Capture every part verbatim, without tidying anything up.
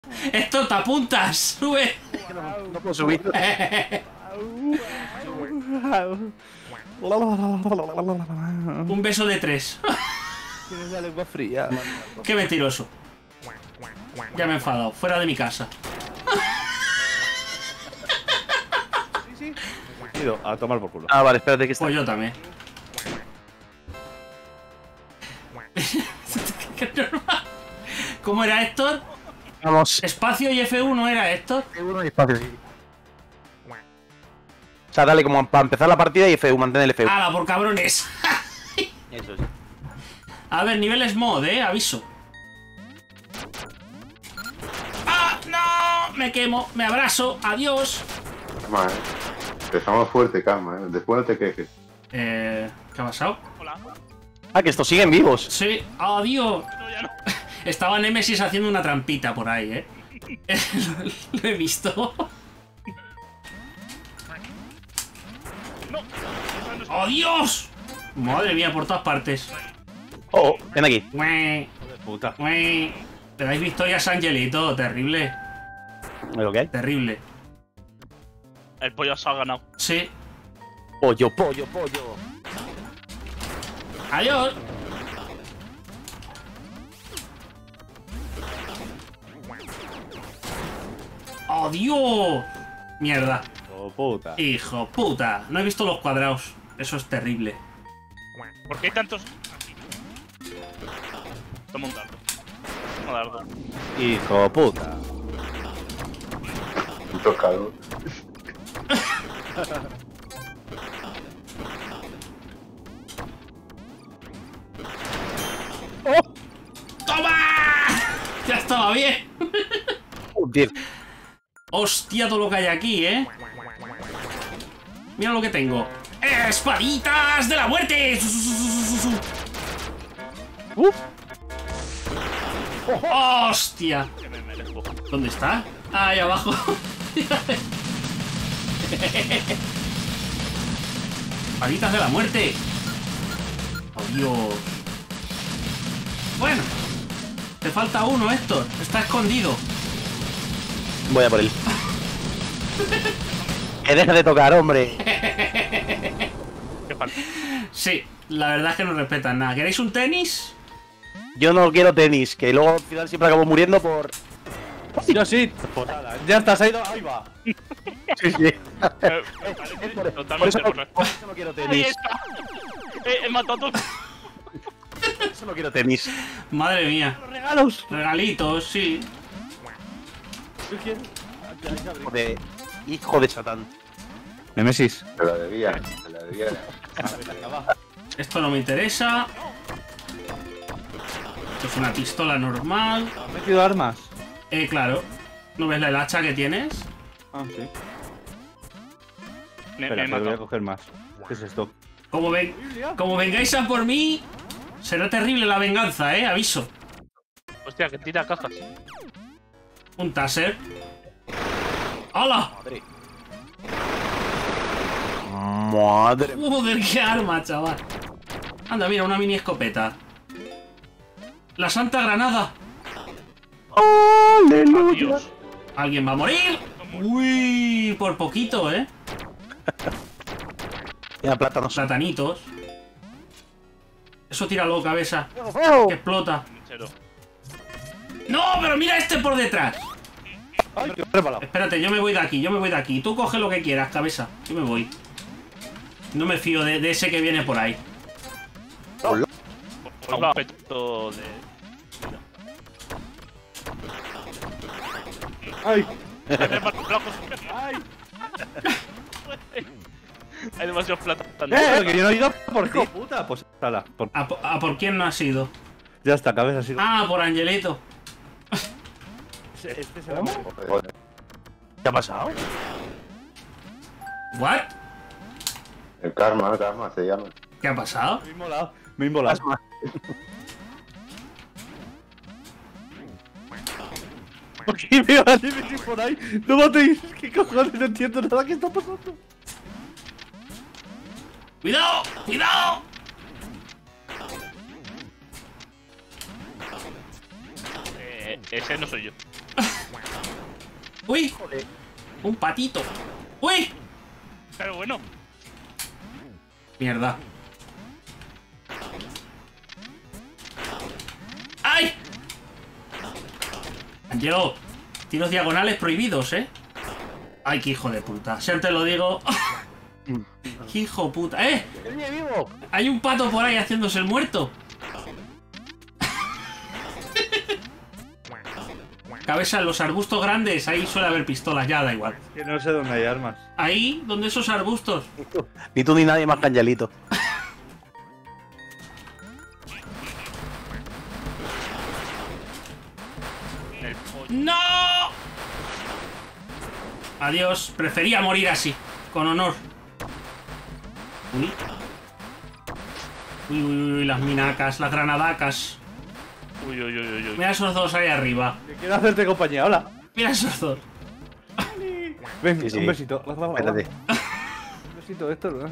Esto te apuntas, sube. No, no puedo subir. Un beso de tres. Tienes la lengua fría. Qué mentiroso. Ya me he enfadado. Fuera de mi casa. Sí, sí. A tomar por culo. Ah, vale, espérate que está. Pues yo también. ¿Cómo era Héctor? Vamos. Espacio y F uno era Héctor. F uno y espacio. O sea, dale como para empezar la partida y F uno, mantén el F uno. ¡Hala, por cabrones! Eso sí. A ver, niveles mod, eh, aviso. ¡Ah, no! Me quemo, me abrazo, adiós. Calma, eh. Empezamos fuerte, calma, eh. Después no te quejes. Eh, ¿qué ha pasado? Hola. Ah, que estos siguen vivos. Sí, adiós. No, ya no. Estaba Nemesis haciendo una trampita por ahí, eh. Lo he visto. No. ¡Adiós! Madre mía, por todas partes. Oh, ven aquí. Ué, Puta. ué. ¿Te dais victorias, Angelito? Terrible, ¿Lo que hay? terrible. El pollo se ha ganado. Sí. Pollo, pollo, pollo. Adiós. ¡Adiós! Mierda. Oh, puta. Hijo puta. No he visto los cuadrados. Eso es terrible. ¿Por qué hay tantos? Toma un dardo. Toma dardo. Hijo puta. Un tocado. ¡Toma! Ya estaba bien. Joder. Hostia, todo lo que hay aquí, ¿eh? Mira lo que tengo. ¡Espaditas de la muerte! Uf. ¡Hostia! Que me merezco. ¿Dónde está? Ah, ahí abajo. Espaditas de la muerte. ¡Oh, Dios! Bueno. Te falta uno, Héctor. Está escondido. Voy a por él. Que deje de tocar, hombre. ¿Qué falta? Sí, la verdad es que no respetan nada. ¿Queréis un tenis? Yo no quiero tenis, que luego al final siempre acabo muriendo por. Yo sí. Pues nada, ya estás ahí. Ahí va. Sí, sí. Eh, Por Totalmente eso, no, correcto. por eso no quiero Ahí tenis. está. Eh, he matado a todos Por eso no quiero tenis. Madre mía. Los regalos. Regalitos, sí. ¿Tú quieres? Hijo de. Hijo de Satán. Nemesis. Se la debía, se la debía. Esto no me interesa. Esto es una pistola normal. ¿Has metido armas? Eh, claro. ¿No ves el hacha que tienes? Ah, sí. Me, Espera, me he que voy a matado. coger más. ¿Qué es esto? Como, ven... Como vengáis a por mí, será terrible la venganza, eh. Aviso. Hostia, que tira cajas. Un taser. ¡Hala! Madre. Madre. Joder, qué arma, chaval. Anda, mira, una mini escopeta. La Santa Granada. Aleluya. Adiós. ¿Alguien va a morir? Uy, por poquito, eh. Mira, plátanos. Platanitos. Eso tíralo, cabeza. Que explota. Cero. ¡No! Pero mira este por detrás. Ay, qué preparado. Espérate, yo me voy de aquí, yo me voy de aquí. Tú coge lo que quieras, cabeza. Yo me voy. No me fío de, de ese que viene por ahí. Por un aspecto de. Ay. Ay. Hay demasiados plátanos. Eh, que yo no he ido por ti. Puta, pues sala. Por... ¿A, po- a por quién no ha sido? Ya está, cabeza así. Ah, por Angelito. Este es el Joder. ¿Qué ha pasado? ¿What? El karma, el karma se llama. ¿Qué ha pasado? Me he inmolado. Me he inmolado. ¿Por qué veo a Nemesis por ahí? ¡No matéis! ¿Qué cojones? No entiendo nada que está pasando. ¡Cuidado! ¡Cuidado! Eh, ese no soy yo. ¡Uy! Un patito. ¡Uy! Pero bueno. Mierda. ¡Ay! Yo, tiros diagonales prohibidos, ¿eh? Ay, qué hijo de puta. Si te lo digo. ¡Qué hijo puta! ¡Eh! vivo! Hay un pato por ahí haciéndose el muerto. Cabeza, en los arbustos grandes, ahí suele haber pistolas, ya da igual. Que no sé dónde hay armas. Ahí, donde esos arbustos. Ni tú ni nadie más canjalito. El pollo. ¡No! Adiós, prefería morir así, con honor. Uy. Uy, uy, uy, las minacas, las granadacas. Uy, uy, uy, uy, uy. Mira esos dos ahí arriba. Que quiero hacerte compañía, hola. Mira esos dos. Ven, Sí, sí. un besito. Espérate. Un besito, Héctor.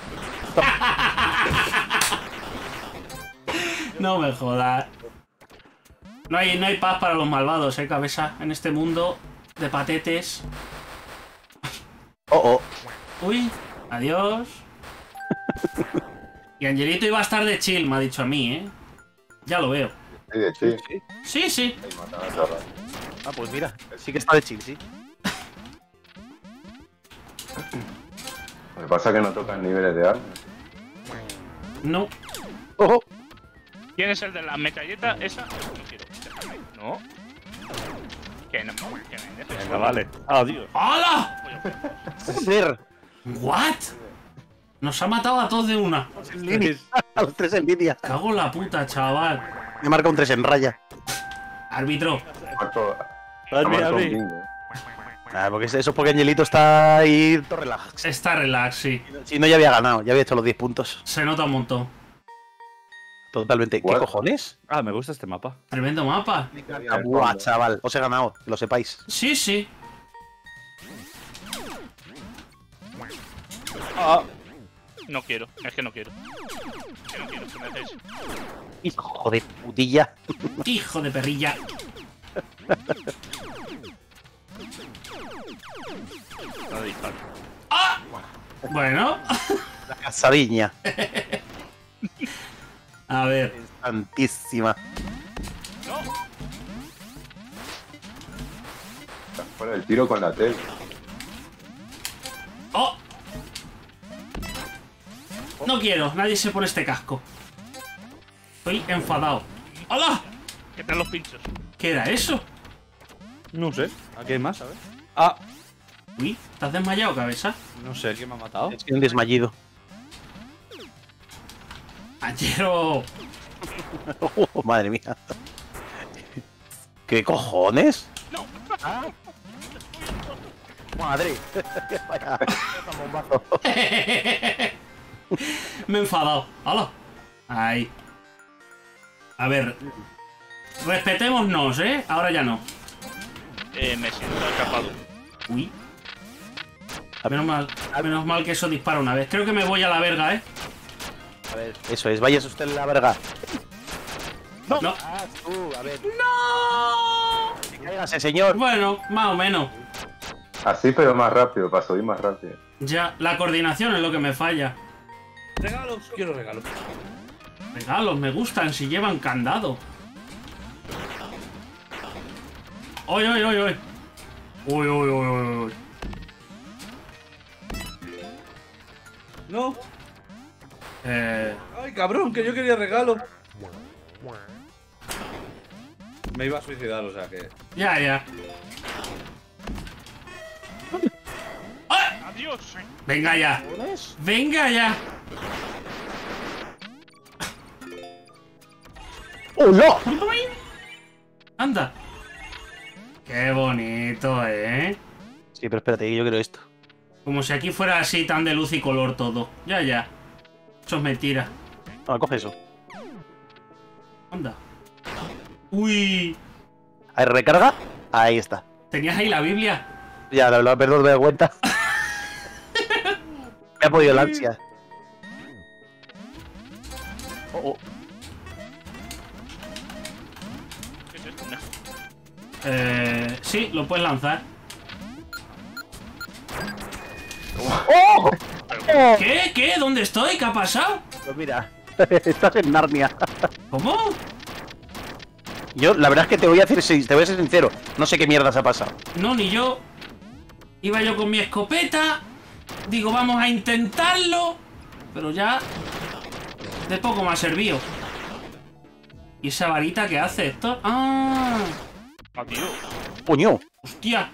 No me jodas. No hay, no hay paz para los malvados, eh, cabeza. En este mundo de patetes. Oh, oh. Uy, adiós. Y Angelito iba a estar de chill, me ha dicho a mí, ¿eh? Ya lo veo. Sí, de chill. Sí, sí. Ahí matan a Zorra. Ah, pues mira. Sí que está de chill, sí. Lo que pasa es que no tocan niveles de armas. No. Ojo. ¿Quién es el de la metralleta? Esa. No quiero. Déjame. No. Que no. Que me dejes. Venga, vale. Adiós. ¡Hala! Joder. ¿What? Nos ha matado a todos de una. A los tres en línea. Cago en la puta, chaval. Me marca un tres en raya. Árbitro. Ha muerto- ha Abri, muerto un abri. king, eh. Ah, porque eso es porque Angelito está ahí todo relax. Está relax, sí. Si no, ya había ganado, ya había hecho los diez puntos. Se nota un montón. Totalmente. ¿Qué What? cojones? Ah, me gusta este mapa. Tremendo mapa. Ah, buah, chaval. Os he ganado, que lo sepáis. Sí, sí. Ah, No quiero. Es que no quiero. Que no quiero. Que me dejes. Hijo de putilla. Hijo de perrilla. No disparo. ¡Ah! Bueno. La casadiña. A ver. Santísima. No. Está fuera del tiro con la tele. ¡Oh! No quiero. Nadie se pone este casco. Estoy enfadado. ¡Hola! ¿Qué tal los pinchos? ¿Qué era eso? no sé. Aquí hay más, ¿sabes? Ah, Uy, ¿estás desmayado, cabeza? no sé quién me ha matado. Es un desmayido. Ayero. Oh, madre mía. ¿Qué cojones? No. Madre. Vaya. Bombazo. Me he enfadado. ¡Hala! Ahí. A ver. Respetémonos, ¿eh? Ahora ya no. Eh, me siento atrapado. Uy. Menos mal, menos mal que eso dispara una vez. Creo que me voy a la verga, ¿eh? A ver, eso es, vayas usted en la verga. No. No. Ah, tú, a ver. ¡No! Cáigase, señor. Bueno, más o menos. Así, pero más rápido, para subir más rápido. Ya, la coordinación es lo que me falla. Regalos. Quiero regalos. Regalos, me gustan si llevan candado. ¡Uy, uy, uy, uy! ¡Uy, uy, uy, uy, uy! No. Eh... Ay, cabrón, que yo quería regalo. Me iba a suicidar, o sea que. Ya, ya. ¡Ah! Adiós. Venga ya. Venga ya. ¡Oh, no! Anda. Qué bonito, ¿eh? Sí, pero espérate, yo quiero esto. Como si aquí fuera así tan de luz y color todo. Ya, ya. Eso es mentira. No, coge eso. Anda. Uy. Ahí recarga. Ahí está. ¿Tenías ahí la Biblia? Ya, la verdad, perdón, me da cuenta. Me ha podido la ansia. Oh, oh. ¿Qué es esto? Eh... Sí, lo puedes lanzar. ¡Oh! ¡Oh! ¿Qué? ¿Qué? ¿Dónde estoy? ¿Qué ha pasado? Pues mira, estás en Narnia. ¿Cómo? Yo, la verdad es que te voy a decir, te voy a ser sincero, no sé qué mierda se ha pasado. No, ni yo. Iba yo con mi escopeta. Digo, vamos a intentarlo. Pero ya... de poco me ha servido. ¿Y esa varita qué hace esto? ¡Ah! Ah, tío. ¡Coño! ¡Hostia!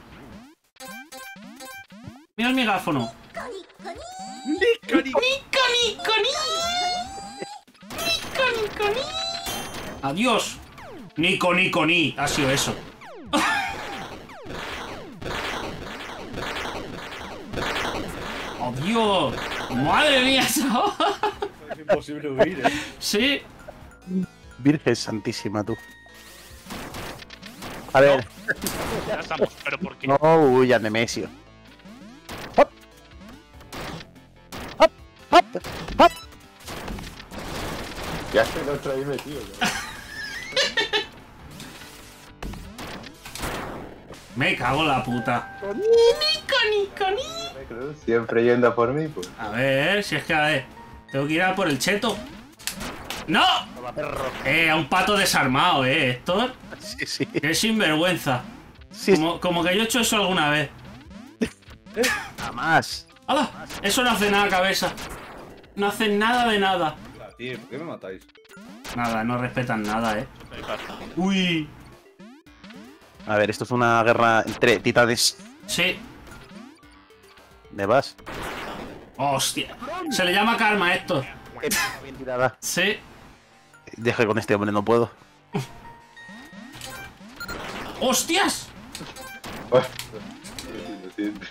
Mira el megáfono. ¡Nico, Nico! ¡Nico, Nico, ni! ¡Nico, Nico, ni! ¡Adiós! Nico, Nico, ni. Ha sido eso. ¡Adiós! ¡Madre mía! chaval! Es imposible huir, eh. Sí. Virgen santísima, tú. A ver. Ya estamos, pero ¿por qué? No huyan, Nemesio. ¡Hop! ¡Hop! ¡Hop! ¡Hop! Ya se lo traí metido. ¿no? Me cago en la puta. Nico, Nico, ni. Siempre yendo a por mí, pues. A ver, si es que a ver. Tengo que ir a por el cheto. ¡No! Eh, a un pato desarmado, eh, Héctor. Sí, sí. Qué sinvergüenza. Sí, Como, como que yo he hecho eso alguna vez. nada más. ¡Hala! Eso no hace nada, cabeza. No hacen nada de nada. Tío, ¿por qué me matáis? Nada, no respetan nada, eh. Uy. A ver, esto es una guerra entre titanes. Sí. ¿Me vas? Hostia. Se le llama karma, Héctor. Bien tirada. Sí. Deje con este hombre, no puedo. ¡Hostias! Lo siento.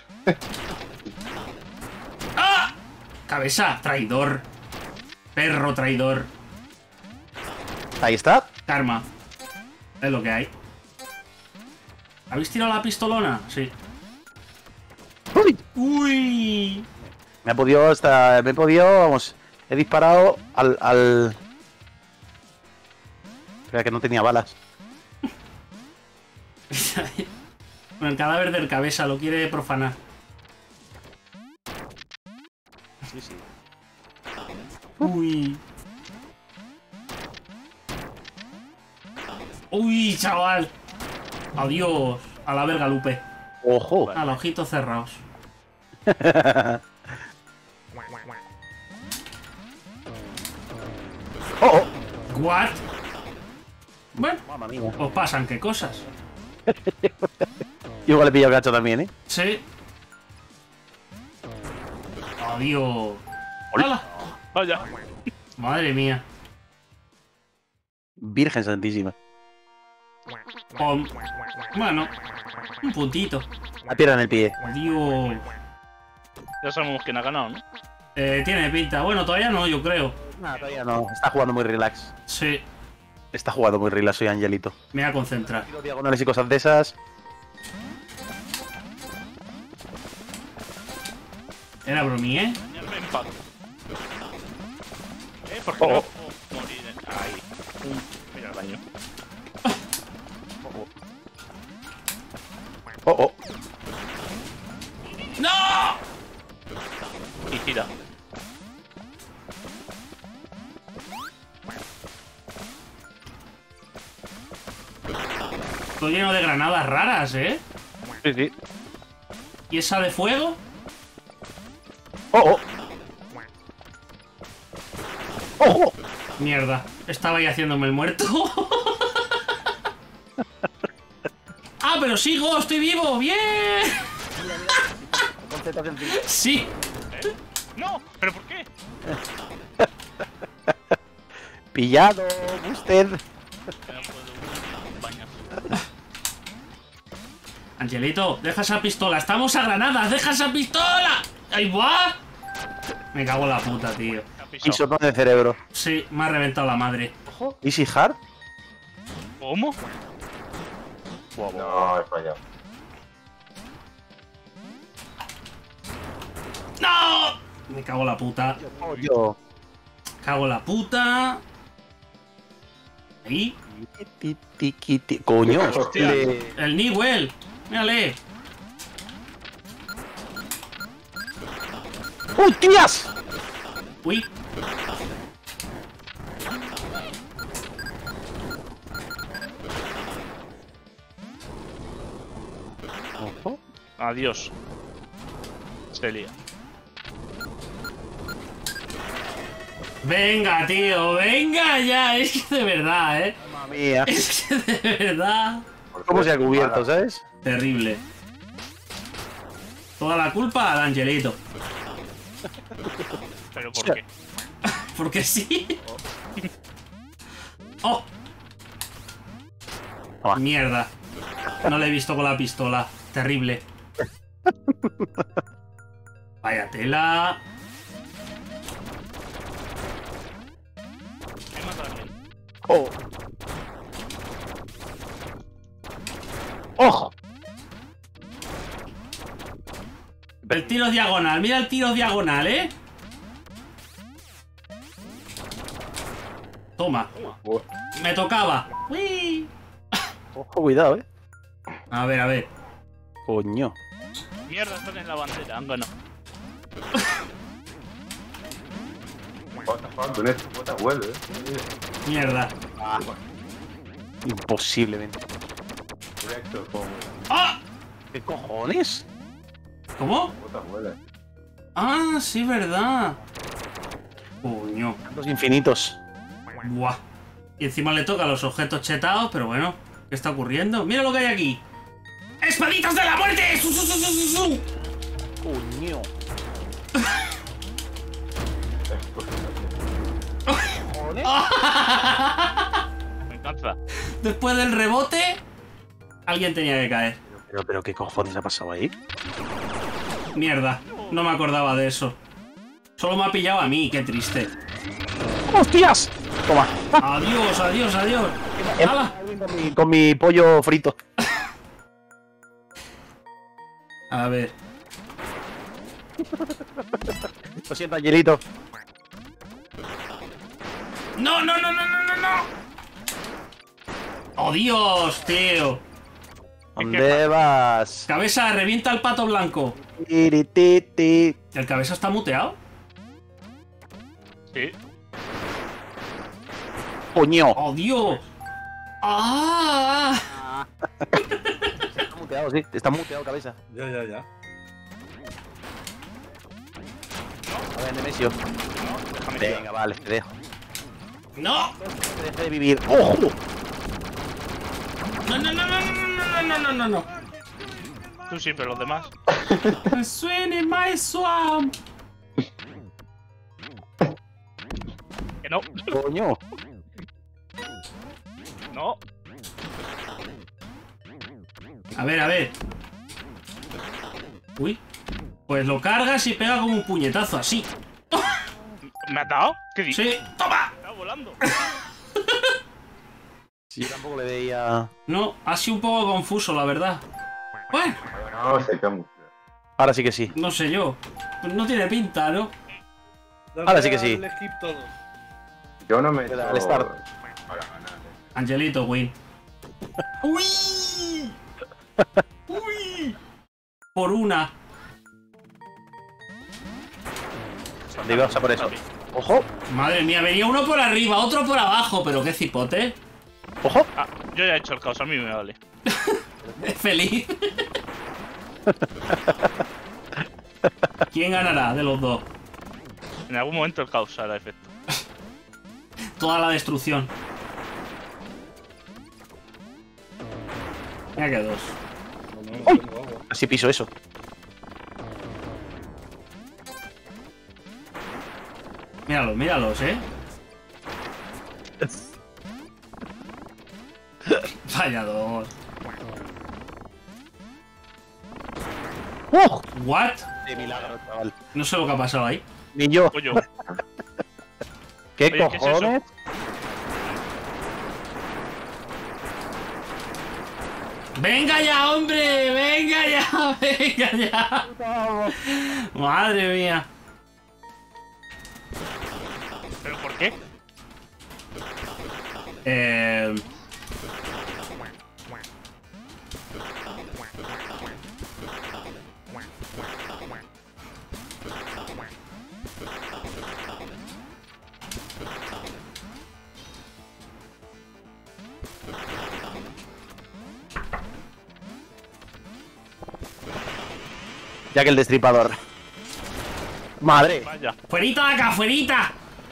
¡Ah! Cabeza, traidor. Perro traidor. Ahí está. Karma. Es lo que hay. ¿Habéis tirado la pistolona? Sí. ¡Uy! ¡Uy! Me ha podido hasta... Me he podido... Vamos... He disparado al... al... Espera, que no tenía balas. Con el cadáver del cabeza, lo quiere profanar. Sí, sí. Uy. Uy, chaval. Adiós. A la verga, Lupe. ¡Ojo! A los ojitos cerrados. ¡Oh, oh! ¿What? Bueno, Mamma mía. os pasan qué cosas. Igual le pillo el gacho también, ¿eh? Sí. Adiós. ¡Hala! Vaya. Madre mía. Virgen santísima. Pom. Bueno, un puntito. La piedra en el pie. Dios. Ya sabemos quién ha ganado, ¿no? Eh, tiene pinta. Bueno, todavía no, yo creo. No, todavía no. Está jugando muy relax. Sí, Está jugando muy relax, soy Angelito. me voy a concentrar. Tiro diagonales y cosas de esas. Era bromi, ¿eh? Siempre empate. ¿Eh? ¿Por qué Oh, no oh. puedo morir? Ahí. Pum. Mira el daño. Oh, oh. ¡No! Y tira. Estoy lleno de granadas raras, ¿eh? Sí, sí. ¿Y esa de fuego? Oh, oh. ¡Ojo! Mierda, estaba ahí haciéndome el muerto. ¡Ah, pero sigo! ¡Estoy vivo! ¡Bien! Sí. ¿Eh? ¡No! ¿Pero por qué? Pillado, usted. Ya no puedo bañar. Angelito, deja esa pistola. ¡Estamos a granadas! ¡Deja esa pistola! ¡Ahí va! Me cago en la puta, tío. Te ha Y pisado. sopón de cerebro. Sí, me ha reventado la madre. Ojo. Easy hard. ¿Cómo? No, he fallado. ¡No! Me cago en la puta. Yo. Cago en la puta. Ahí. Ti, ti, ti, ti. Coño. Hostia. Le- El Newell. Mírale. ¡Hostias! Uy. Ojo. Adiós. Celia. Venga, tío, venga ya. Es que de verdad, ¿eh? Mamma mía. Es que de verdad. ¿Cómo se ha cubierto, sabes? Terrible. Toda la culpa al Angelito. ¿Pero por qué? Porque sí. ¡Oh! Toma. Mierda. No le he visto con la pistola. Terrible. Vaya tela. Me mata a alguien. Oh. ¡Ojo! El tiro diagonal. Mira el tiro diagonal, ¿eh? Toma. Me tocaba. Uy. Ojo, cuidado, eh. A ver, a ver. Coño. Mierda, están en la bandera, han ganado. What the fuck, con esto, what the huele, eh. Mierda. Imposiblemente. Directo, como. ¡Ah! ¿Qué cojones? ¿Cómo? What the huele. Ah, sí, verdad. Coño. Los infinitos. Buah. Y encima le toca los objetos chetados, pero bueno. ¿Qué está ocurriendo? ¡Mira lo que hay aquí! ¡Espaditas de la muerte! ¡Su, su, su, su, su, su! Coño. Me encanta. Después del rebote, alguien tenía que caer. Pero, pero, ¿qué cojones ha pasado ahí? Mierda, no me acordaba de eso. Solo me ha pillado a mí, qué triste. ¡Hostias! Toma. Adiós, adiós, adiós. ¡Hala! Con mi, con mi pollo frito. A ver. Lo siento, Angelito. ¡No, no, no, no, no, no, no! ¡Oh, Dios, tío! ¿Dónde vas? Cabeza, revienta el pato blanco. Tirititi. ¿El cabeza está muteado? Sí. Coño. ¡Oh, Dios! ¡Ah! Está muteado, sí. Está muteado, cabeza. Ya, ya, ya. A ver, Nemesio. No, déjame Venga, tirar. vale, te dejo. ¡No! Te dejo de vivir. ¡Ojo! ¡No, no, no, no, no, no, no, no, no, no! Tú sí, pero los demás. ¡Suene my swamp! Que no. Coño. No. A ver, a ver. Uy. Pues lo cargas y pega como un puñetazo, así. ¿Me has dado? ¿Qué dices? ¡Sí! ¡Toma! Está volando. Sí, yo tampoco le veía. No, ha sido un poco confuso, la verdad. Bueno, No, se camufla. Ahora sí que sí. no sé yo. No tiene pinta, ¿no? Dale Ahora sí que sí. al skip todo. Yo no me. Al start. Para ganar. Angelito, win. ¡Uy! ¡Uy! Por una. ¿Dónde ibas a por eso? ¡Ojo! Madre mía, venía uno por arriba, otro por abajo, pero qué cipote. ¡Ojo! Ah, yo ya he hecho el caos, a mí me vale. Es feliz. ¿Quién ganará de los dos? En algún momento el caos hará efecto. Toda la destrucción. Mira que dos. No, no, no, no, no. Así piso eso. Míralos, míralos, ¿eh? Vaya dos. ¡Oh! ¿What? De milagro, chaval. No sé lo que ha pasado ahí. Ni yo. Pollo. ¿Qué Oye, ¿qué es eso? cojones? ¡Venga ya, hombre! ¡Venga ya! ¡Venga ya! Madre mía. ¿Pero por qué? Eh... Ya que el destripador. Madre. Vaya. ¡Fuerita de acá, fuerita!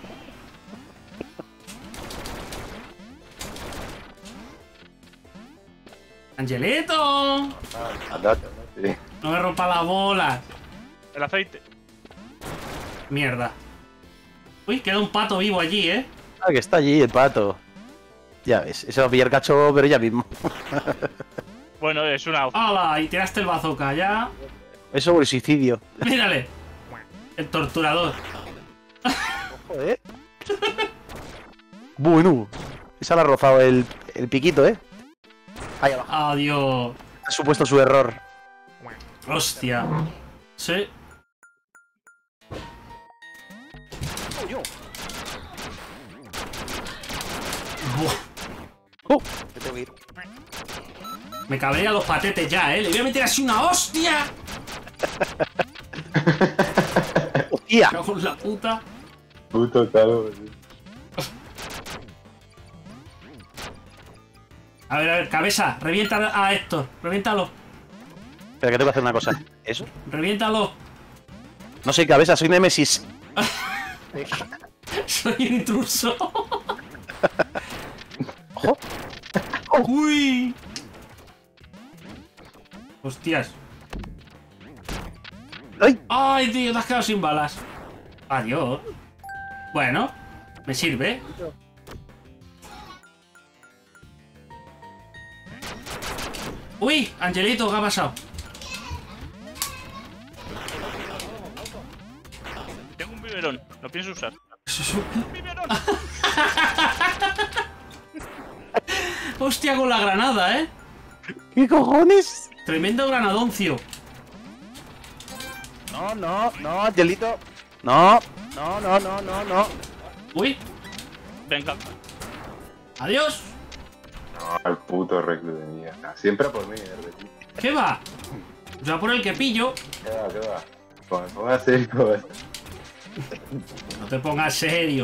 ¡Angelito! Andate, sí. No me rompa las bolas. El aceite. Mierda. Uy, queda un pato vivo allí, ¿eh? Ah, que está allí el pato. Ya ves, eso va a pillar cacho, pero ya mismo. Bueno, es una opción. ¡Hala! Y tiraste el bazooka, ya. Eso por el suicidio. Mírale. El torturador. Joder. Bueno. Esa le ha rozado el, el piquito, ¿eh? Ahí abajo. Adiós. Ha supuesto su error. Hostia. Sí. Buah. Oh, me tengo que ir. Me cabrea los patetes ya, ¿eh? Le voy a meter así una hostia. ¡Hostia! Me cago en la puta. Puto calvo, sí. A ver, a ver, cabeza. Revienta a Héctor. Reviéntalo. Espera, que tengo que hacer una cosa. ¿Eso? Reviéntalo. No soy cabeza, soy Nemesis. Soy un intruso. Ojo. Uy. Hostias. ¡Ay! Ay, tío, te has quedado sin balas. Adiós. Bueno, me sirve. Uy, Angelito, ¿qué ha pasado? Tengo un biberón. Lo pienso usar. ¡Biberón! Hostia, con la granada, ¿eh? ¿Qué cojones? Tremendo granadoncio. No, no, no, Angelito. No, no, no, no, no, no. Uy, Venga. adiós. No, el puto reclu de mierda. Siempre a por mí, el reclu. ¿Qué va? Ya por el que pillo. ¿Qué va, qué va? Pues me pongo a serio. eh. No te pongas serio.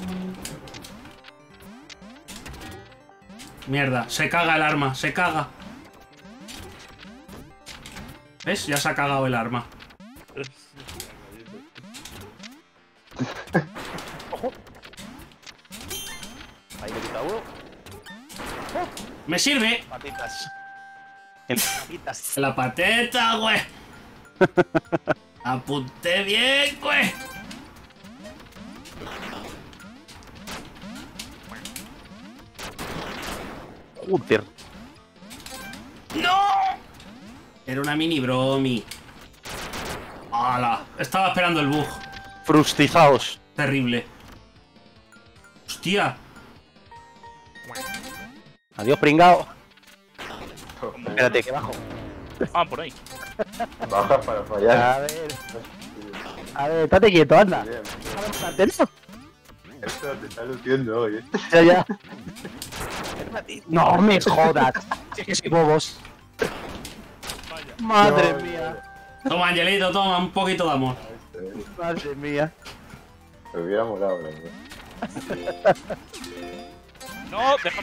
Mierda, se caga el arma, se caga. ¿Ves? Ya se ha cagado el arma. Ahí me quita uno. Me sirve. Patitas. En las patitas. La pateta, güey. Apunté bien, güey. Joder. ¡No! Era una mini bromi. ¡Hala! Estaba esperando el bug. Frustizaos. Terrible. Hostia. Adiós, pringao. Espérate, que bajo. Ah, por ahí. Bajas para fallar. A ver. A ver, estate quieto, anda. Bien, Esto esto te está luciendo hoy, eh. ya, ya. No me jodas. Si es que soy bobos. Vaya. Madre No, mía. Toma, Angelito, toma un poquito de amor. Este, Madre mía. Me hubiera molado, la verdad. No, déjame.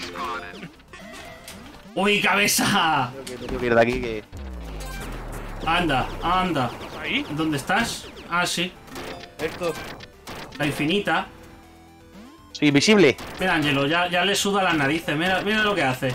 ¡Uy, cabeza! Creo que tengo que ir de aquí que. Anda, anda. Ahí. ¿Dónde estás? Ah, sí. Héctor, La infinita. Soy invisible. Mira, Angelo, ya, ya le suda las narices. Mira, mira lo que hace.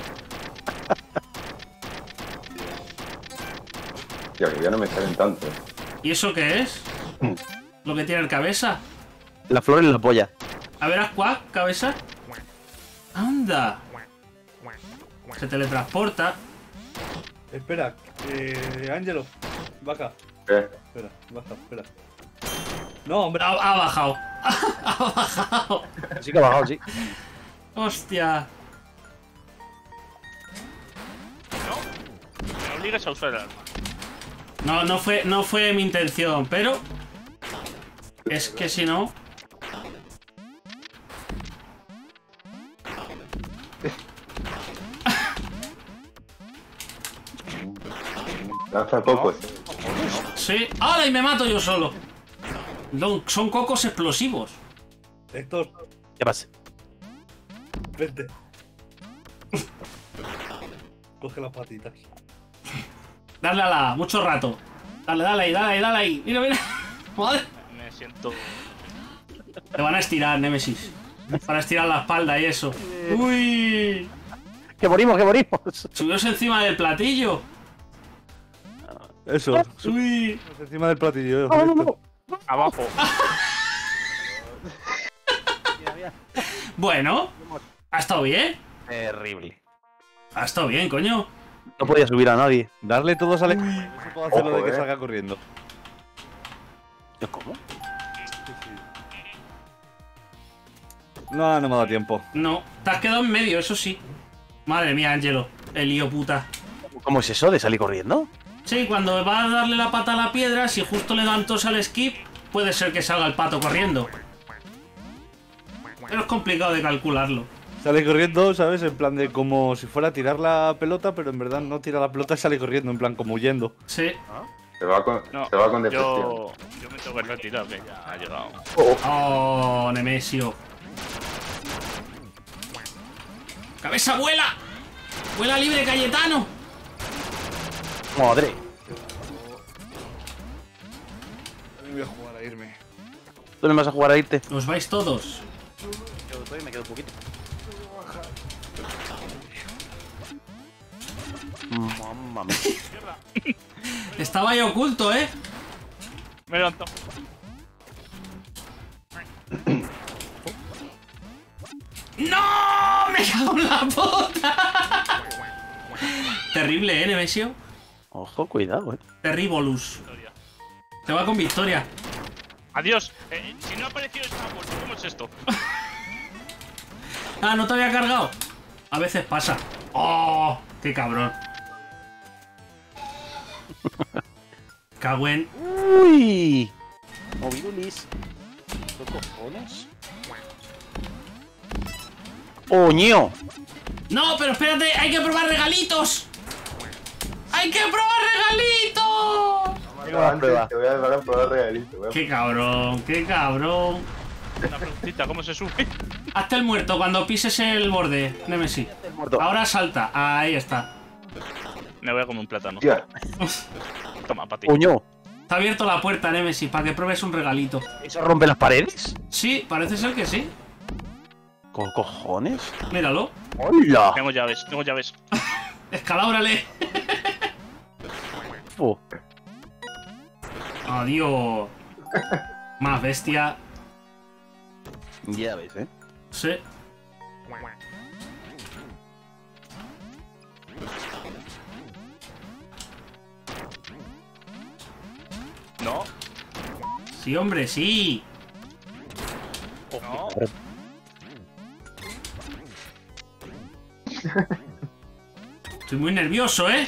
Hostia, que ya no me salen tanto. eh. ¿Y eso qué es? Lo que tiene el cabeza. La flor en la polla. A ver, Aqua, cabeza. Anda. Se teletransporta. espera, eh, Ángelo, baja. ¿Qué? Espera, baja, espera. No, hombre, Ha, ha bajado. Ha bajado. Sí que ha bajado, sí. Hostia. No. Me obligas a usar el arma. No, no fue, no fue mi intención, pero... Es que si no... Lanza cocos. Sí. ¡Hala! Y me mato yo solo. No, son cocos explosivos. Héctor, ¿Qué pasa? vente. Coge las patitas. Darle a la... Mucho rato. Dale, dale ahí, dale ahí, dale ahí. Mira, mira. Madre. Me siento... Te van a estirar, Nemesis. Para estirar la espalda y eso. Uy. ¡Que morimos, que morimos! Subióse encima del platillo. Eso. Uy. Encima del platillo. No, no, no. Abajo. Bueno. Ha estado bien. Terrible. Ha estado bien, coño. No podía subir a nadie. Darle todos al equipo. No se puede hacer lo de Ojo, que eh. salga corriendo. ¿Cómo? No, no me ha dado tiempo. No. Te has quedado en medio, eso sí. Madre mía, Ángelo. El lío puta. ¿Cómo es eso de salir corriendo? Sí, cuando va a darle la pata a la piedra, si justo le dan tos al skip, puede ser que salga el pato corriendo. Pero es complicado de calcularlo. Sale corriendo, ¿sabes? En plan de como si fuera a tirar la pelota, pero en verdad no tira la pelota y sale corriendo, en plan como huyendo. Sí. Se va con, No, se va con depresión. yo, yo me tengo que retirar, que ya ha llegado. Oh, Nemesio. ¡Cabeza vuela! ¡Vuela libre, Cayetano! Madre. Voy a jugar a irme. ¿Tú no me vas a jugar a irte? Os vais todos. Yo todavía me quedo un poquito. Mamma mía. Estaba ahí oculto, ¿eh? Me levanto. ¡No! ¡Me cago en la puta! Terrible, ¿eh, Nemesio? Ojo, cuidado, eh. Terribolus. Te va con victoria. Adiós. Eh, si no ha aparecido esta muerte, ¿cómo es esto? Ah, ¿no te había cargado? A veces pasa. ¡Oh! ¡Qué cabrón! Cagüen. Uy. Movidulis. ¿Qué cojones? ¡Oño! No, pero espérate, hay que probar regalitos. ¡Hay que probar regalitos! Venga, la prueba. Te voy a dar a probar regalito. voy a- ¡Qué cabrón! ¡Qué cabrón! Una preguntita, ¿cómo se sube? Hazte el muerto cuando pises el borde, Nemesis. Muerto. Ahora salta. Ahí está. Me voy a comer un plátano. Tía, Toma, para ti. ¡Oño! Está abierto la puerta, Nemesis, para que pruebes un regalito. ¿Eso rompe las paredes? Sí, parece ser que sí. ¿Con cojones? Míralo. ¡Hola! Tengo llaves, tengo llaves. Escalábrale. Fu. Adiós. Más bestia. Ya ves, eh. Sí. No, Sí, hombre, sí. no. Estoy muy nervioso, ¿eh?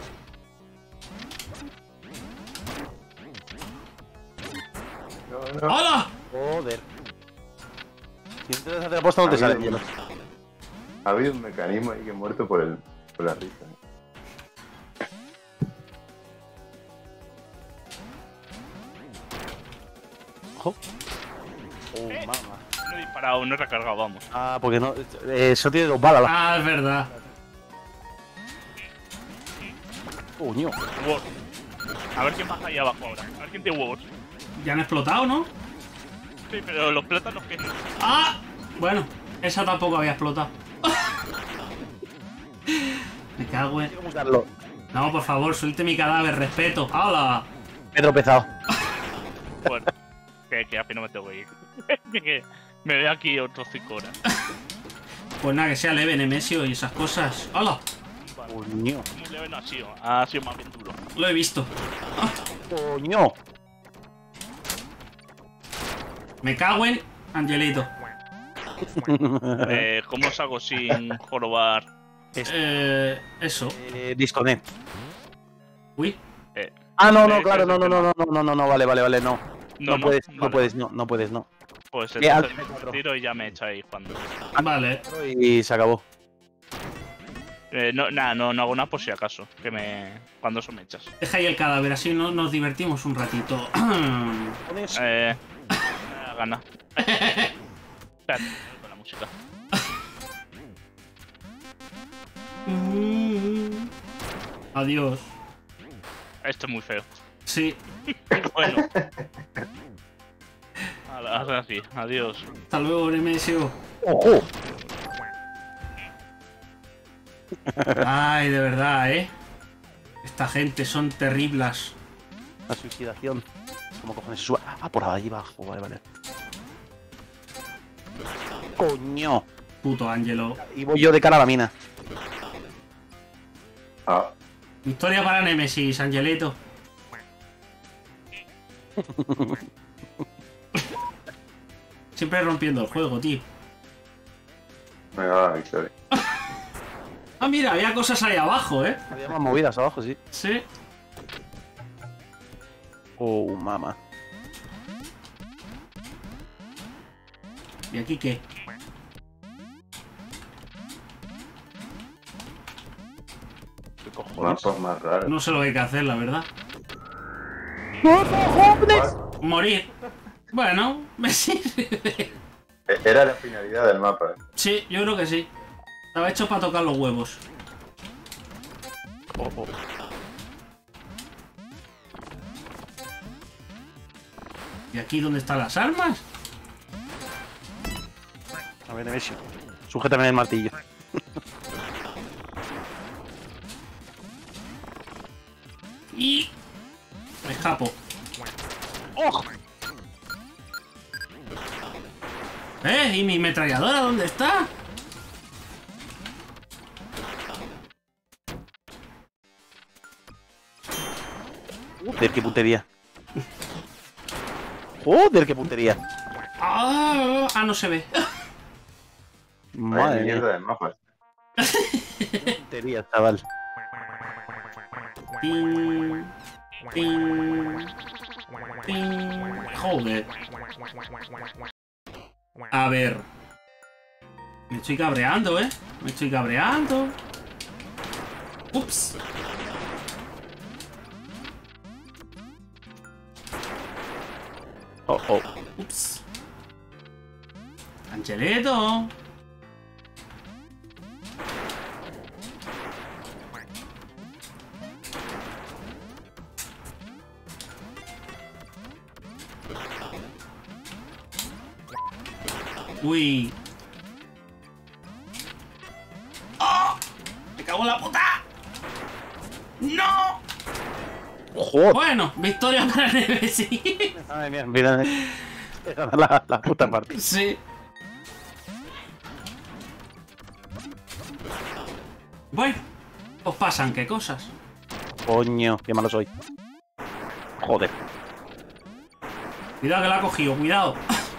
no, no. ¡Hola! Joder. Si no te das la aposta, no te Ha sale. habido- Ha habido un mecanismo ahí que he muerto por, el, por la risa. Ojo. Oh, Eh. mamá. No he disparado, no he recargado, vamos. Ah, porque no. eh, Eso tiene dos balas. Ah, es verdad. Coño. Huevos. A ver quién baja ahí abajo ahora. A ver quién tiene huevos. Ya han explotado, ¿no? Sí, pero los plátanos que... ¡Ah! Bueno, esa tampoco había explotado. Me cago en... ¿Cómo usarlo? No, por favor, suelte mi cadáver, respeto. ¡Hala! Me he tropezado. Bueno, que, que al fin no me tengo que ir. que, que me veo aquí otros cinco horas. Pues nada, que sea leve, Nemesio y esas cosas. ¡Hala! Coño. Muy leve no ha sido, ha sido más bien duro. Lo he visto. Coño. Me cago en... Angelito. Eh, ¿Cómo salgo sin jorobar? Eh... Eso. Eh, disconnect. Uy. Eh, Ah, no, no, Eh, claro, no, no, tema. no, no, no, no, no, vale, vale, vale, no. No, No, no, puedes, no vale. puedes, no, no puedes, no. Pues Eh, al- entonces me tiro y ya me echáis cuando... Vale. Y se acabó. Eh, no, nada, no, no hago nada por si acaso. Que me... Cuando eso me echas. Deja ahí el cadáver, así no, nos divertimos un ratito. Eh... Me da gana. Espérate, con la música. Adiós. Esto es muy feo. Sí. Bueno. Ahora sí, adiós. Hasta luego, Nemesio. ¡Ojo! Ay, de verdad, ¿eh? Esta gente son terribles. La suicidación. ¿Cómo cojones suba? Ah, por ahí abajo. Vale, vale. ¡Coño! Puto Ángelo. Y voy yo de cara a la mina. Ah, Victoria para Nemesis, Angelito. Siempre rompiendo el juego, tío. me va la victoria. Ah, mira, había cosas ahí abajo, ¿eh? Había más movidas abajo, sí. Sí. Oh, mama. ¿Y aquí qué? ¿Qué cojones? Mapas más raros. No sé lo que hay que hacer, la verdad. Morir. Bueno, me sirve. E- Era la finalidad del mapa. ¿eh? Sí, yo creo que sí. Estaba hecho para tocar los huevos. Oh, oh. ¿Y aquí dónde están las armas? A ver, Nemesio. Sujétame el martillo. Y... me escapo. ¡Oh! ¿Eh? ¿Y mi ametralladora dónde está? Joder, qué puntería. Joder, qué puntería. Ah, ah, no se ve. Madre Vaya mía. mierda de mapas. Qué puntería, chaval. Ping, ping, ping. Joder. A ver. Me estoy cabreando, ¿eh? Me estoy cabreando. Ups. Oh, oh. Ups. Angeletto. Uy. ¡Oh! ¡Me cago en la puta! ¡No! Joder. Bueno, victoria para Nemesis. Ay, mira, mira. La, la puta parte. Sí. Bueno, os pasan qué cosas. Coño, qué malo soy. Joder. Cuidado que la ha cogido, cuidado.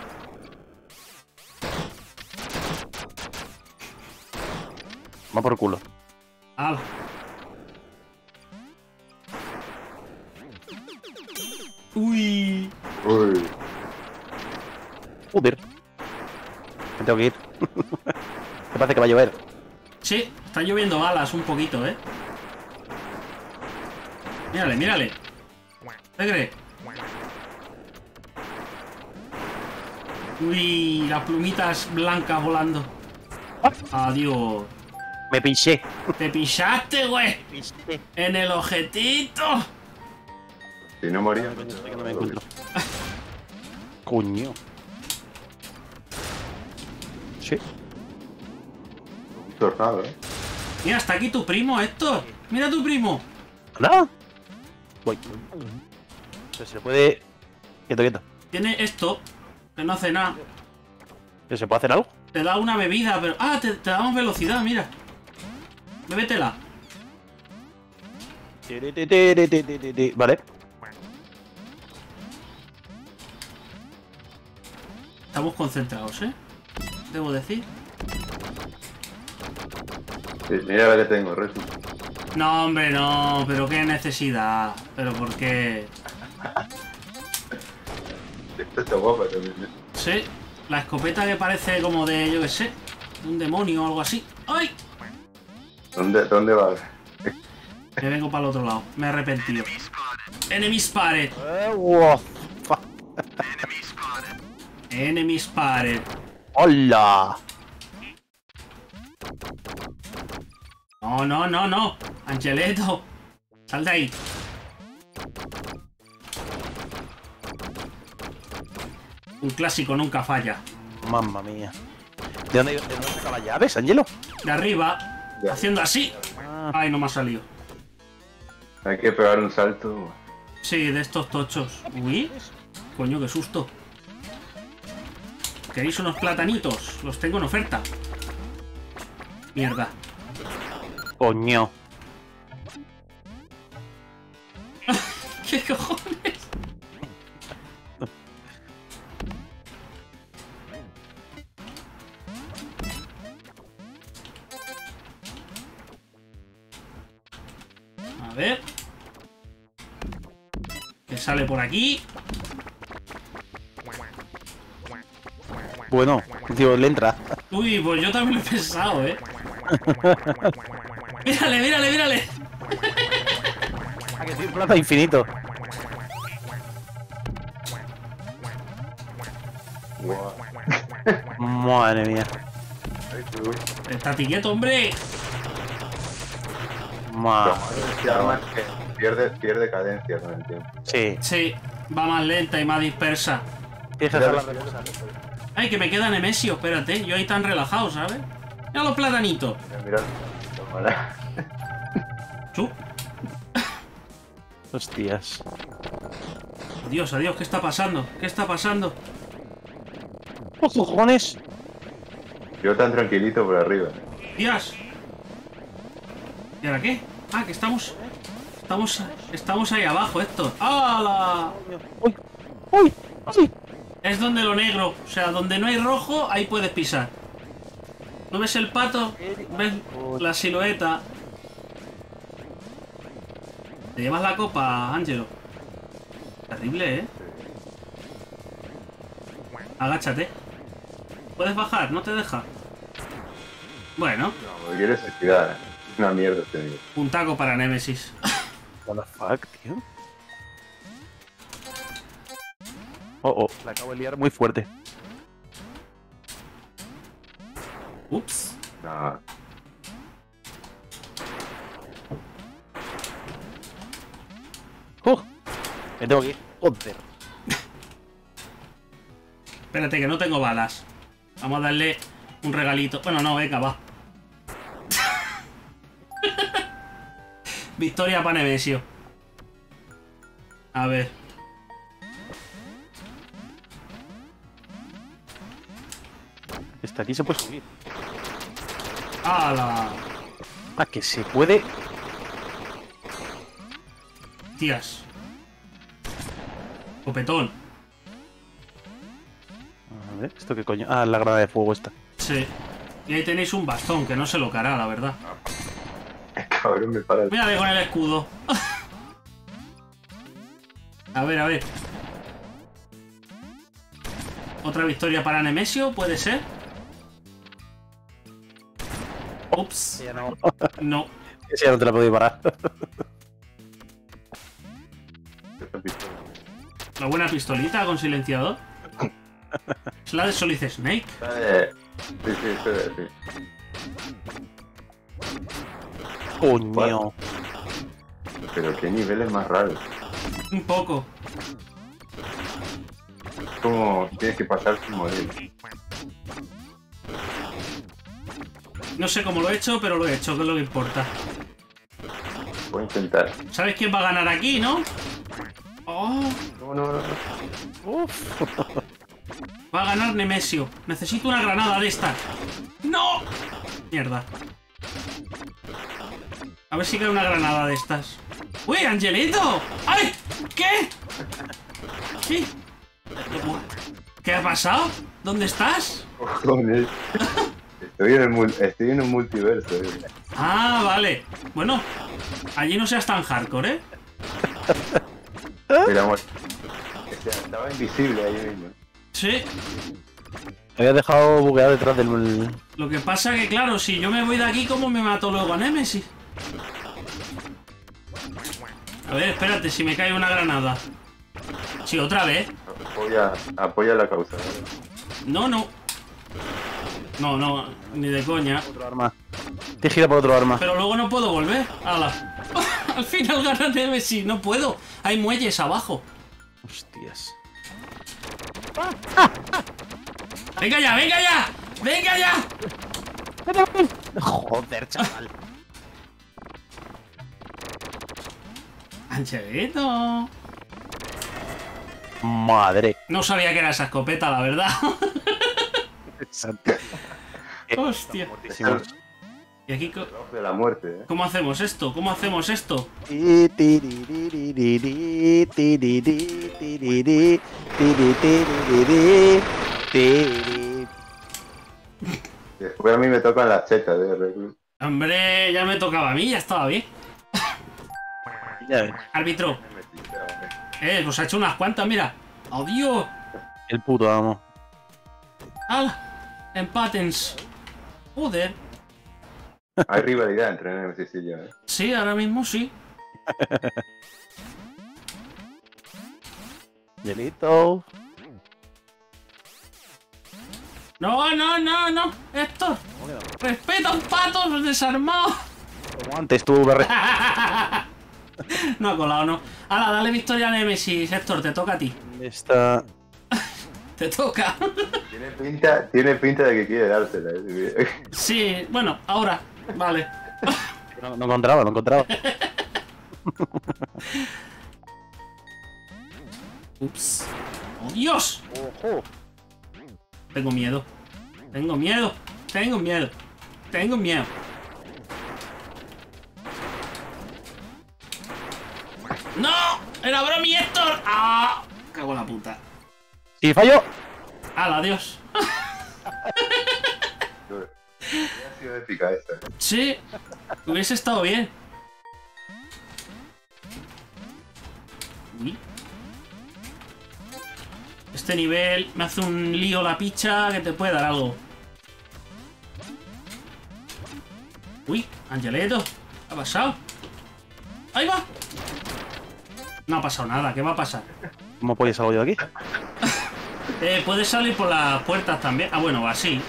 Va por culo. Ala. Uy. Uy, Joder. Me tengo que ir. Me parece que va a llover. Sí, están lloviendo balas un poquito, ¿eh? Mírale, mírale. ¿Te crees? Uy, las plumitas blancas volando. Adiós. Me pinché. Te pisaste, güey. Pinché. En el objetito. si no moría. Que no me encuentro. Coño. Sí. Un tornado, ¿eh? Mira, está aquí tu primo, Héctor. Mira tu primo. ¿Hola? Voy. Pero se le puede... Quieto, quieto. Tiene esto, que no hace nada. ¿Pero se puede hacer algo? Te da una bebida, pero... Ah, te, te damos velocidad, mira. Bébetela. Tiri, ti, tiri, ti, ti, ti, ti. Vale. Estamos concentrados, ¿eh? Debo decir. Sí, mira la que tengo, Resu. No, hombre, no. Pero qué necesidad. Pero por qué... Esta está guapa también. ¿eh? Sí. La escopeta que parece como de, yo qué sé, de un demonio o algo así. ¡Ay! ¿Dónde, dónde vas? Me vengo para el otro lado. Me he arrepentido. Enemy spotted. Eh, wow. Fa- Enemy spotted. ¡Hola! No, no, no, no. Angeletto. Sal de ahí. Un clásico nunca falla. Mamma mía. ¿De dónde, de dónde saca las llaves, Angelo? De arriba, Ya. haciendo así. Ah, Ay, no me ha salido. Hay que pegar un salto. Sí, de estos tochos. Uy, coño, qué susto. ¿Queréis unos platanitos? Los tengo en oferta. Mierda. coño. ¿Qué cojones? A ver. ¿Qué sale por aquí? Bueno, tío, le entra. Uy, pues yo también lo he pensado, ¿eh? Mírale, mírale, mírale. Ah, que tiene plaza infinito. Guau. Madre mía. Ay, tú. Estate quieto, hombre. Ma... Se arma que pierde, pierde cadencia con el tiempo. Sí. Sí, va más lenta y más dispersa. Tienes que hacer la reposa. Ay, que me queda Nemesio, espérate. Yo ahí tan relajado, ¿sabes? Mira los platanitos. Mira, mira. Tómala. Chu. Hostias. Adiós, adiós, ¿qué está pasando? ¿Qué está pasando? ¡Oh, cojones! Yo tan tranquilito por arriba. Dios. ¿Y ahora qué? Ah, que estamos... Estamos... Estamos ahí abajo, esto. ¡Hala! ¡Uy! ¡Uy! ¡Uy! Es donde lo negro. O sea, donde no hay rojo, ahí puedes pisar. ¿No ves el pato? ¿Ves la silueta? ¿Te llevas la copa, Ángelo? Terrible, ¿eh? Agáchate. ¿Puedes bajar? ¿No te deja? Bueno, No, me quiero suicidar. Es una mierda este nivel. un taco para Némesis. What the fuck, tío. Oh, oh, la acabo de liar muy fuerte. Ups. No. ¡Oh! Me tengo que ir. Joder. Espérate, que no tengo balas. Vamos a darle un regalito. Bueno, no, venga, va. Victoria para Nemesio. A ver. Esta aquí se puede subir. ¡Hala! Ah, que se puede. Tías. Copetón. A ver, ¿esto qué coño? Ah, la granada de fuego esta. Sí. Y ahí tenéis un bastón, que no se lo cará, la verdad. Cabrón, me para el... Mírale con el escudo. A ver, a ver. Otra victoria para Nemesio, ¿puede ser? Ups. Ya no. No. Ese ya no te la puedo parar. La buena pistolita con silenciador. Es la de Solid Snake. Eh, sí, sí, sí, sí. Coño. Pero qué niveles más raros. Un poco. Es como tienes que pasar sin morir. No sé cómo lo he hecho, pero lo he hecho, que es lo que importa. Voy a intentar. ¿Sabes quién va a ganar aquí, no? Oh, No, no, no. Uf. va a ganar Nemesio. Necesito una granada de esta. ¡No! Mierda. A ver si cae una granada de estas. ¡Uy, Angelito! ¡Ay! ¿Qué? ¿Qué? ¿Qué ha pasado? ¿Dónde estás? Cojones. Estoy en, el mul- estoy en un multiverso. eh. Ah, vale. Bueno, allí no seas tan hardcore, ¿eh? Mira, amor. O sea, estaba invisible ahí mismo. Sí. Me había dejado bugueado detrás del. Lo que pasa que, claro, si yo me voy de aquí, ¿cómo me mato luego a Nemesis? A ver, espérate, si me cae una granada. Sí, otra vez. Apoya, apoya la causa. ¿vale? No, no. No, no, ni de coña. Otro arma. Te gira por otro arma. Pero luego no puedo volver. ¡Hala! Al final gana Nemesis. No puedo. Hay muelles abajo. Hostias. ¡Venga ya, venga ya! ¡Venga ya! Joder, chaval. Angelito. Madre. No sabía que era esa escopeta, la verdad. Santo. Hostia. Muertísimos. Y aquí, co- Ojo de la muerte, ¿eh? ¿cómo hacemos esto? ¿Cómo hacemos esto? Ti, tiriririri, tiriri, tiriri, tiriririri, tiri. Después a mí me tocan las chetas de reclus. Hombre, ya me tocaba a mí, ya estaba bien. Ya ves. Árbitro. Eh, pues ha hecho unas cuantas, mira. ¡Adiós! El puto amo. ¡Hala! Empatens. Joder. Hay rivalidad entre Nemesis y yo, ¿eh? Sí, ahora mismo sí. Hielito. No, no, no, no. Héctor, respeta a un pato desarmado. Como antes tú, Berre. No ha colado, no. Hala, dale victoria a Nemesis, Héctor, te toca a ti. ¿Dónde está? Te toca. Tiene pinta, tiene pinta de que quiere dársela, ¿eh? Sí, bueno, ahora. Vale. No, no encontraba, no encontraba. Ups. ¡Oh, Dios! Ojo. Tengo miedo. Tengo miedo. Tengo miedo. Tengo miedo. ¡No! ¡Era bromi, Héctor! ¡Ah! Cago en la puta. ¡Sí, falló! ¡Hala, adiós! Ha sido épica esta, ¿eh? Sí, hubiese estado bien. Uy. Este nivel me hace un lío la picha que te puede dar algo. Uy, Angeleto, ¿qué ha pasado? ¡Ahí va! No ha pasado nada, ¿qué va a pasar? ¿Cómo puede salir yo de aquí? Eh, puedes salir por las puertas también. Ah, bueno, así.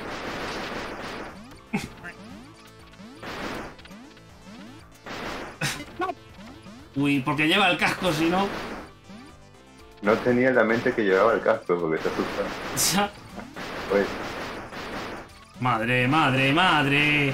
Uy, porque lleva el casco, si no. No tenía en la mente que llevaba el casco porque está asustado. Ya. Pues, Madre, madre, madre.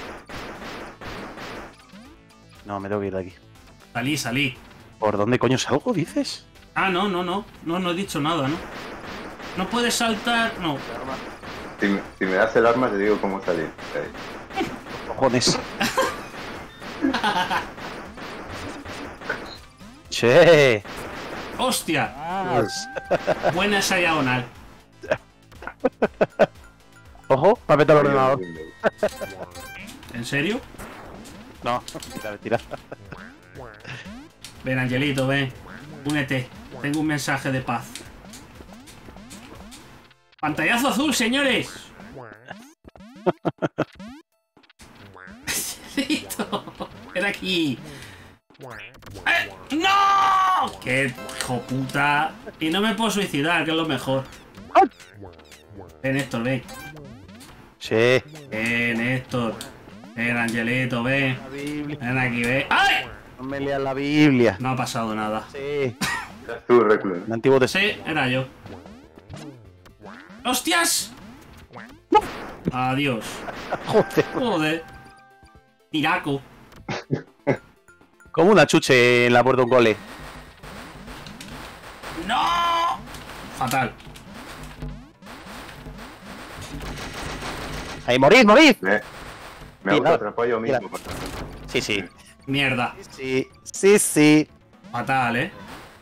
No, me tengo que ir de aquí. Salí, salí. ¿Por dónde coño salgo, dices? Ah, no, no, no. No, no he dicho nada, ¿no? No puedes saltar. No. si, me- si me das el arma te digo cómo salir. Ahí. Cojones. Che. ¡Hostia! Dios. Buena esa diagonal. Ojo, para meter el ordenador. ¿En serio? No, mentira, mentira. Ven, Angelito, ven. Únete. Tengo un mensaje de paz. ¡Pantallazo azul, señores! Angelito. Ven aquí. ¡Eh! ¡No! ¡Qué hijo puta! Y no me puedo suicidar, que es lo mejor. Ven, Héctor, ven. Che. Ven, Héctor. Ven, Angelito, ven. La Biblia. Ven aquí, ven. ¡Ay! No me leas la Biblia. No ha pasado nada. Sí. Eras tú, reclus. El antiguo tesoro. Sí, era yo. ¡Hostias! Adiós. Joder. Joder. Tiraco. Como una chuche en la puerta de un cole. ¡No! Fatal. ¡Ahí, morís, morís! Me, me Mira, autoatrapó yo mismo. mira. por tanto. Sí, sí. Mierda. Sí, sí, sí. Fatal, ¿eh?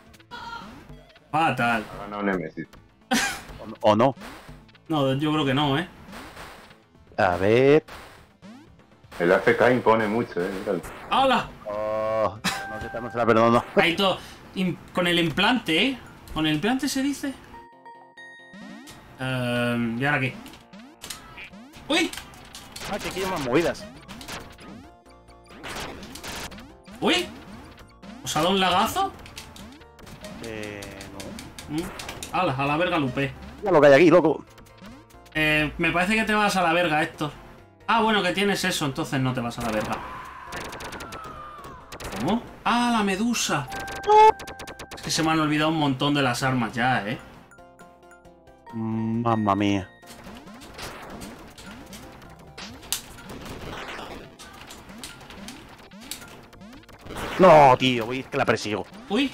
Fatal. Ha ganado Nemesis. O, o no. No, yo creo que no, ¿eh? A ver. El A F K impone mucho, ¿eh? Míralo. ¡Hala! Oh, no, se- no se la perdono. Ahí todo. im- Con el implante, ¿eh? ¿Con el implante se dice? Ehm, ¿Y ahora qué? ¡Uy! Ah, que aquí hay más movidas. ¡Uy! ¿Os ha dado un lagazo? Eh, no. Mm. ¡Hala! A la verga, Lupe. Mira lo que hay aquí, loco. Eh, me parece que te vas a la verga, Héctor. Ah, bueno, que tienes eso, entonces no te vas a la verga. ¿Cómo? ¡Ah, la medusa! Es que se me han olvidado un montón de las armas ya, ¿eh? Mamma mía. No, tío, voy que la persigo. Uy.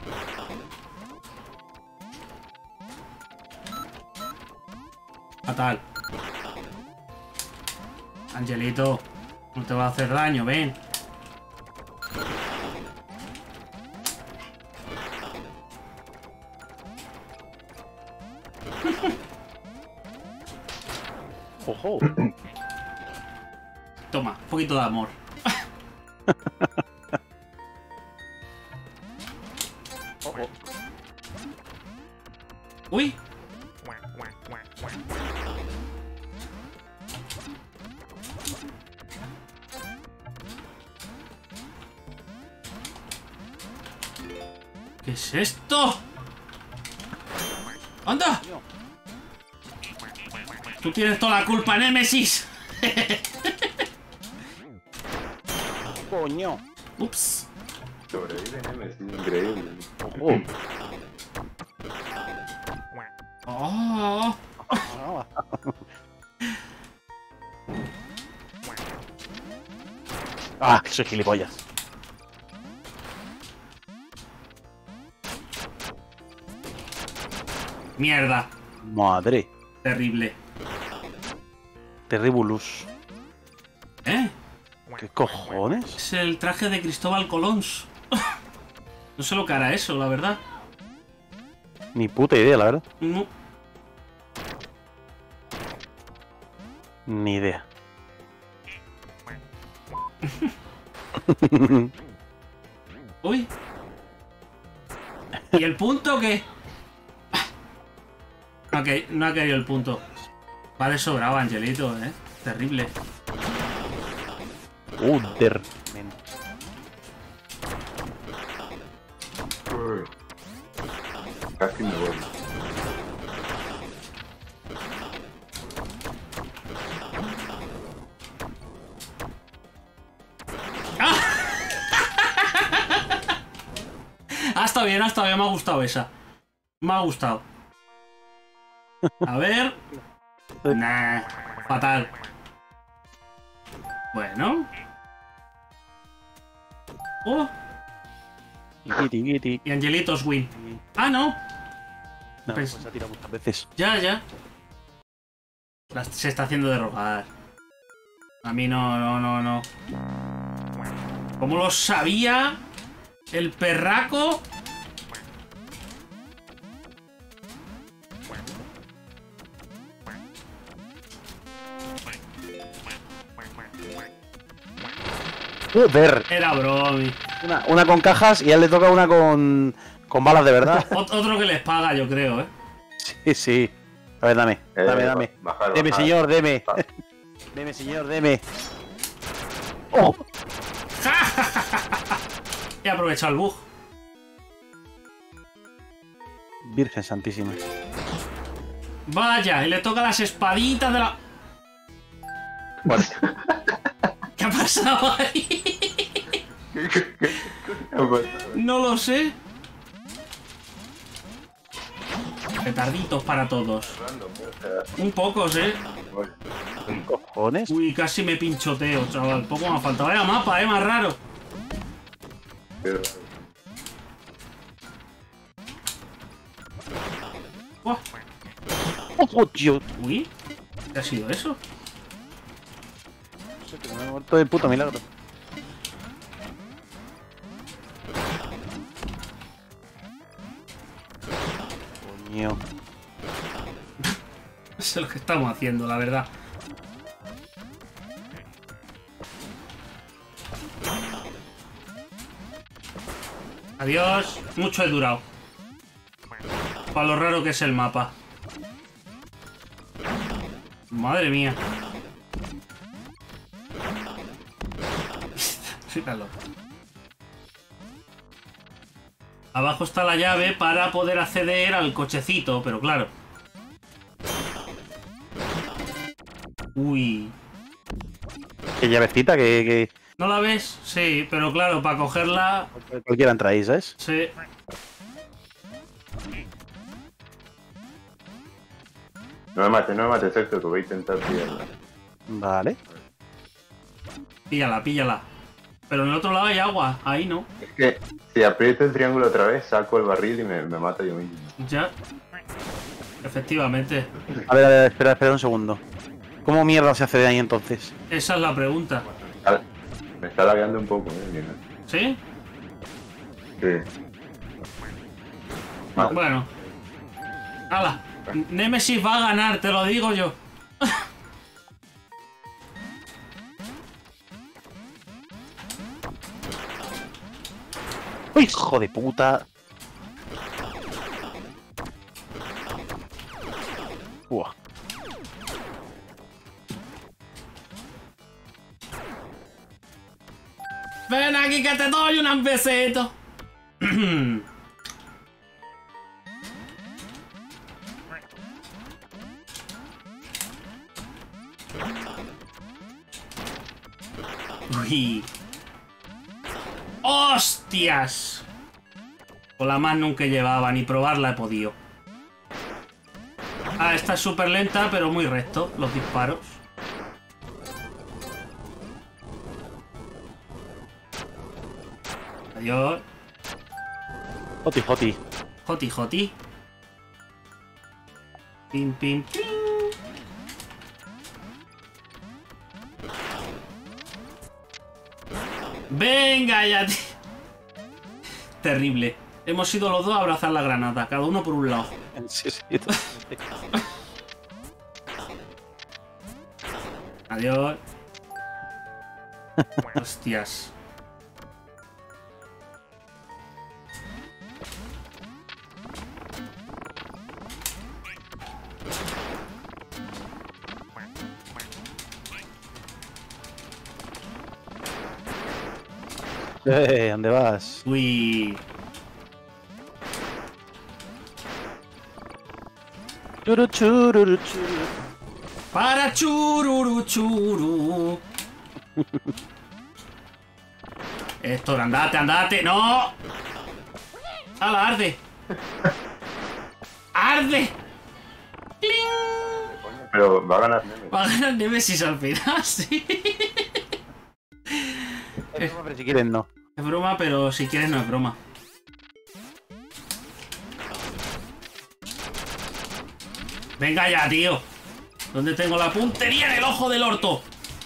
Fatal. Angelito, no te va a hacer daño, ven. Ojo. Toma, un poquito de amor. Ojo. Uy. ¿Qué es esto? ¡Anda! Tú tienes toda la culpa, Némesis. Coño. Ups. Sobrevive Nemesis, increíble. Ojo. Oh. Ah, que soy gilipollas. Mierda. Madre. Terrible. Terribulus. ¿Eh? ¿Qué cojones? Es el traje de Cristóbal Colón. No sé lo que hará eso, la verdad. Ni puta idea, la verdad. No. Ni idea. Uy. ¿Y el punto qué? No ha, que- no ha caído el punto. Va de sobrado, Angelito, eh. Terrible. Uder. Uy. Casi me voy. Ah, está bien, ah, está bien. Me ha gustado esa. Me ha gustado. A ver. Nah, fatal. Bueno. Oh, Guiti, guiti. y Angelitos win. Ah, no. No, Pues- pues se ha tirado muchas veces. Ya, ya. La- se está haciendo de rogar. A mí no, no, no, no. ¿Cómo lo sabía? El perraco. Joder. Era bromi. Una, una con cajas y a él le toca una con, con balas de verdad. Ot- otro que les paga, yo creo, ¿eh? Sí, sí. A ver, dame. Eh, Dame, dame. Bajar, Deme, bajar. señor, deme. Ah. Deme, señor, deme. Oh, He aprovechado el bug. Virgen Santísima. Vaya, y le toca las espaditas de la... ¿Qué ha pasado ahí? ¿Qué, qué, qué, qué ha pasado? No lo sé. Petarditos para todos. Random, ¿eh? O sea, Un pocos, ¿eh? bueno. ¿Cojones? Uy, casi me pinchoteo, chaval. Poco me ha faltado. Vaya mapa, ¿eh? Más raro. Qué raro. Buah. Ojo, tío. Uy, ¿qué ha sido eso? No sé, que me he muerto de puto milagro. Coño. No sé lo que estamos haciendo, la verdad. Adiós. Mucho he durado. Para lo raro que es el mapa. Madre mía. Fíjalo. Abajo está la llave para poder acceder al cochecito, pero claro. Uy. Qué llavecita que, que ¿No la ves? Sí, pero claro, para cogerla... cualquiera entra ahí, ¿sabes? Sí. No me mates, no me mates, Héctor, que voy a intentar pillarla. Vale. Píllala, píllala. Pero en el otro lado hay agua, ahí no. Es que si aprieto el triángulo otra vez, saco el barril y me, me mata yo mismo. Ya. Efectivamente. A ver, a ver, espera, espera un segundo. ¿Cómo mierda se hace de ahí entonces? Esa es la pregunta. Ah, me está lagueando un poco, eh, mira. ¿Sí? Sí. Vale. Bueno. ¡Hala! Nemesis va a ganar, te lo digo yo. ¡Uy, hijo de puta! Buah. Ven aquí que te doy un besito. Uy. ¡Hostias! Con la más nunca llevaba, ni probarla he podido. Ah, esta es súper lenta, pero muy recto, los disparos. Adiós. Joti, joti. Joti, joti. Pim, pim, pim. Venga ya, tío. Terrible. Hemos ido los dos a abrazar la granada, cada uno por un lado. Sí, sí. Adiós. Hostias. Eh, ¿dónde vas? Uy. Churu, chururu, churu. Para chururu churu. Héctor, andate, andate. ¡No! ¡Hala, arde! ¡Arde! ¡Cling! Pero va a ganar Nemesis. Va a ganar Nemesis al final, sí. Es broma, pero si quieren no. Es broma, pero si quieres no es broma. Venga ya, tío. ¿Dónde tengo la puntería en el ojo del orto?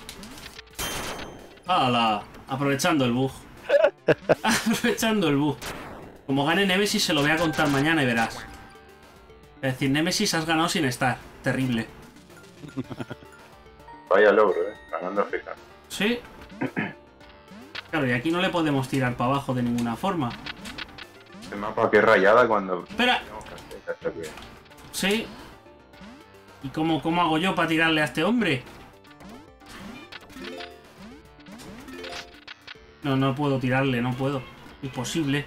¡Hala! Aprovechando el bug. Aprovechando el bug. Como gane Nemesis se lo voy a contar mañana y verás. Es decir, Nemesis has ganado sin estar. Terrible. Vaya logro, eh. Ganando a Fija. ¿Sí? Claro, y aquí no le podemos tirar para abajo de ninguna forma. Este mapa que es rayada cuando... Espera. tenemos carpeta, hasta que- Sí. ¿Y cómo, cómo hago yo para tirarle a este hombre? No, no puedo tirarle, no puedo. Imposible.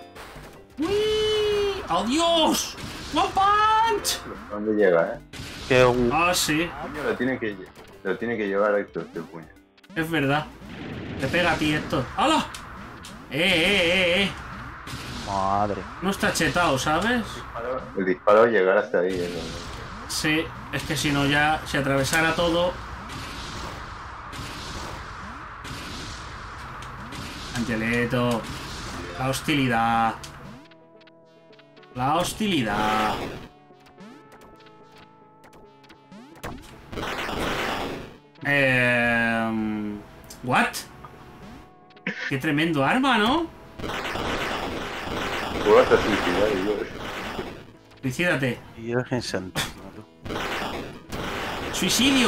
¡Uy! ¡Adiós! ¡One punch! ¿Dónde llega, eh? Que un... Ah, sí. Coño, lo tiene que, lle- lo tiene que llevar a Héctor, este puño. Es verdad. Te pega a ti esto. ¡Hala! ¡Eh, eh, eh, eh! Madre. No está chetado, ¿sabes? El disparo llegar hasta ahí, eh. Sí, es que si no ya, si atravesara todo... Angeleto. La hostilidad. La hostilidad. Eh... ¿What? Qué tremendo arma, ¿no? Puedo hasta suicidar y yo. Suicídate. Virgen Santísima, tú. ¡Suicidio!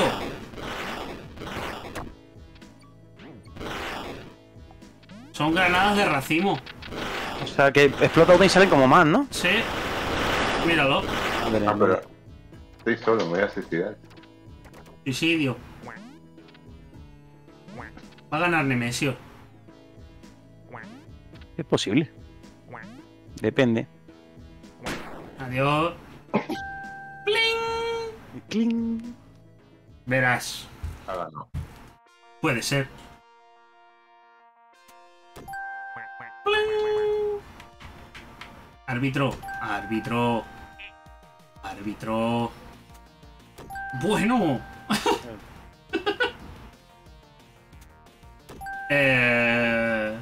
Son granadas de racimo. O sea, que explota una y salen como más, ¿no? Sí. Míralo. Madre Ah, mía. pero... Estoy solo, me voy a suicidar. Suicidio. Va a ganar Nemesio. Es posible. Depende. Adiós. ¡Pling! Cling. Verás. Ah, no. Puede ser. ¡Pling! Árbitro. Árbitro. Árbitro. Bueno. eh...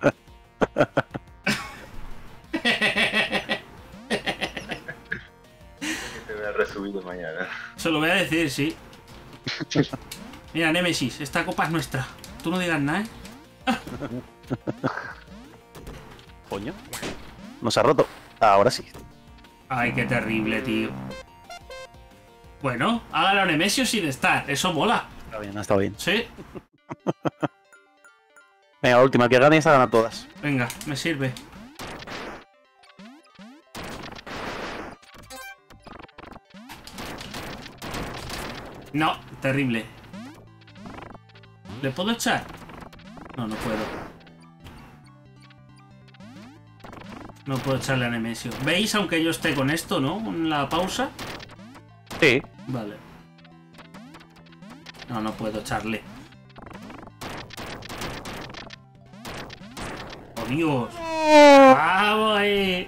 Que te voy a resubir mañana. Se lo voy a decir, sí. Mira, Nemesis, esta copa es nuestra. Tú no digas nada, ¿eh? Coño. No se ha roto. Ahora sí. Ay, qué terrible, tío. Bueno, ha ganado Nemesio sin estar. Eso mola. Está bien, está bien. Sí. Venga, la última que gane esa gana todas. Venga, me sirve. No, terrible. ¿Le puedo echar? No, no puedo. No puedo echarle a Nemesio. ¿Veis? Aunque yo esté con esto, ¿no? En la pausa. Sí. Vale. No, no puedo echarle. ¡Oh, Dios! ¡Vamos ahí!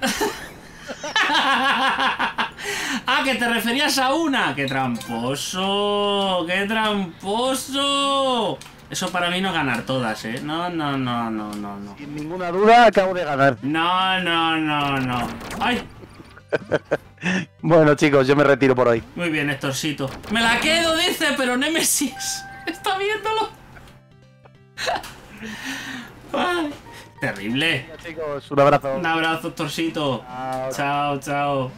¡Ah, que te referías a una! ¡Qué tramposo! ¡Qué tramposo! Eso para mí no es ganar todas, ¿eh? No, no, no, no, no, no. Sin ninguna duda acabo de ganar. No, no, no, no. ¡Ay! Bueno, chicos, yo me retiro por hoy. Muy bien, Hectorcito. Me la quedo, dice, pero Nemesis está viéndolo. Ay, terrible. Bueno, chicos, un abrazo. Un abrazo, Hectorcito. Chao. Chao, chao.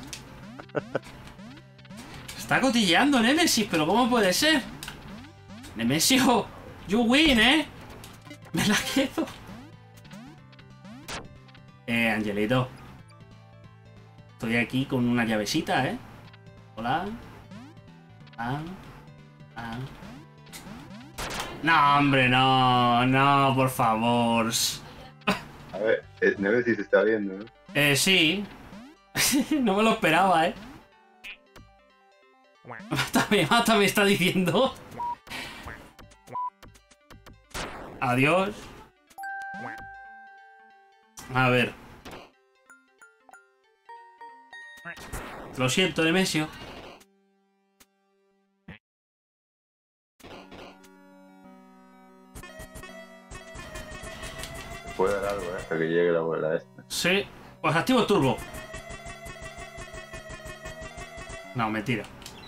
Está cotilleando Nemesis, pero ¿cómo puede ser? Nemesio, you win, ¿eh? Me la quedo. Eh, Angelito. Estoy aquí con una llavecita, ¿eh? Hola. Ah. Ah. No, hombre, no. No, por favor. A ver, eh, Nemesis se está viendo, ¿no? Eh, sí. No me lo esperaba, ¿eh? Mátame, mátame, está diciendo. Adiós. A ver. Lo siento, Nemesio. Puede dar algo, ¿eh? Hasta que llegue la bola esta. Sí. Pues activo el turbo. No, mentira.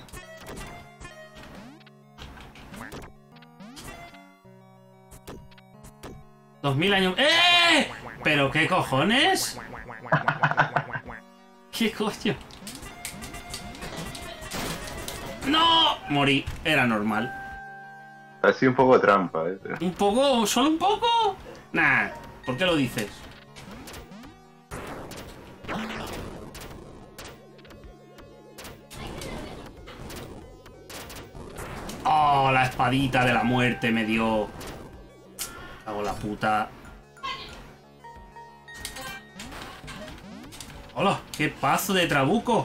Dos mil años... ¡Eh! ¿Pero qué cojones? ¿Qué coño? ¡No! Morí. Era normal. Ha sido un poco trampa, ¿eh? Pero... ¿Un poco? ¿Solo un poco? Nah. ¿Por qué lo dices? Oh, la espadita de la muerte me dio. Hago la puta. Hola, qué paso de trabuco.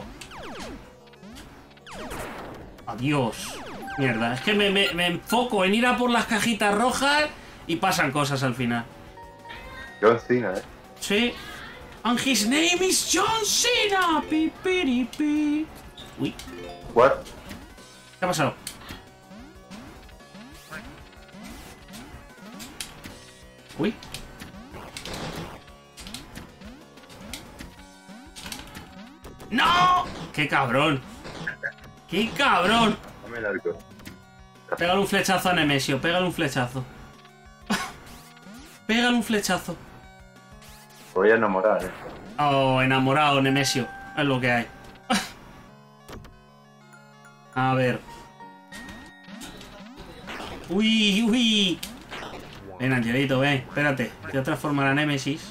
Adiós. Mierda, es que me, me, me enfoco en ir a por las cajitas rojas y pasan cosas al final. John Cena, ¿eh? Sí. And his name is John Cena. Pi, pi, pi. Uy, What? ¿qué ha pasado? Uy. ¡No! ¡Qué cabrón! ¡Qué cabrón! Dame el arco. Pégale un flechazo a Nemesio, pégale un flechazo. Pégale un flechazo. Voy a enamorar, ¿eh? Oh, enamorado, Nemesio. Es lo que hay. A ver. Uy, uy. Ven, Angelito, ven. Espérate. Voy a transformar a Nemesis.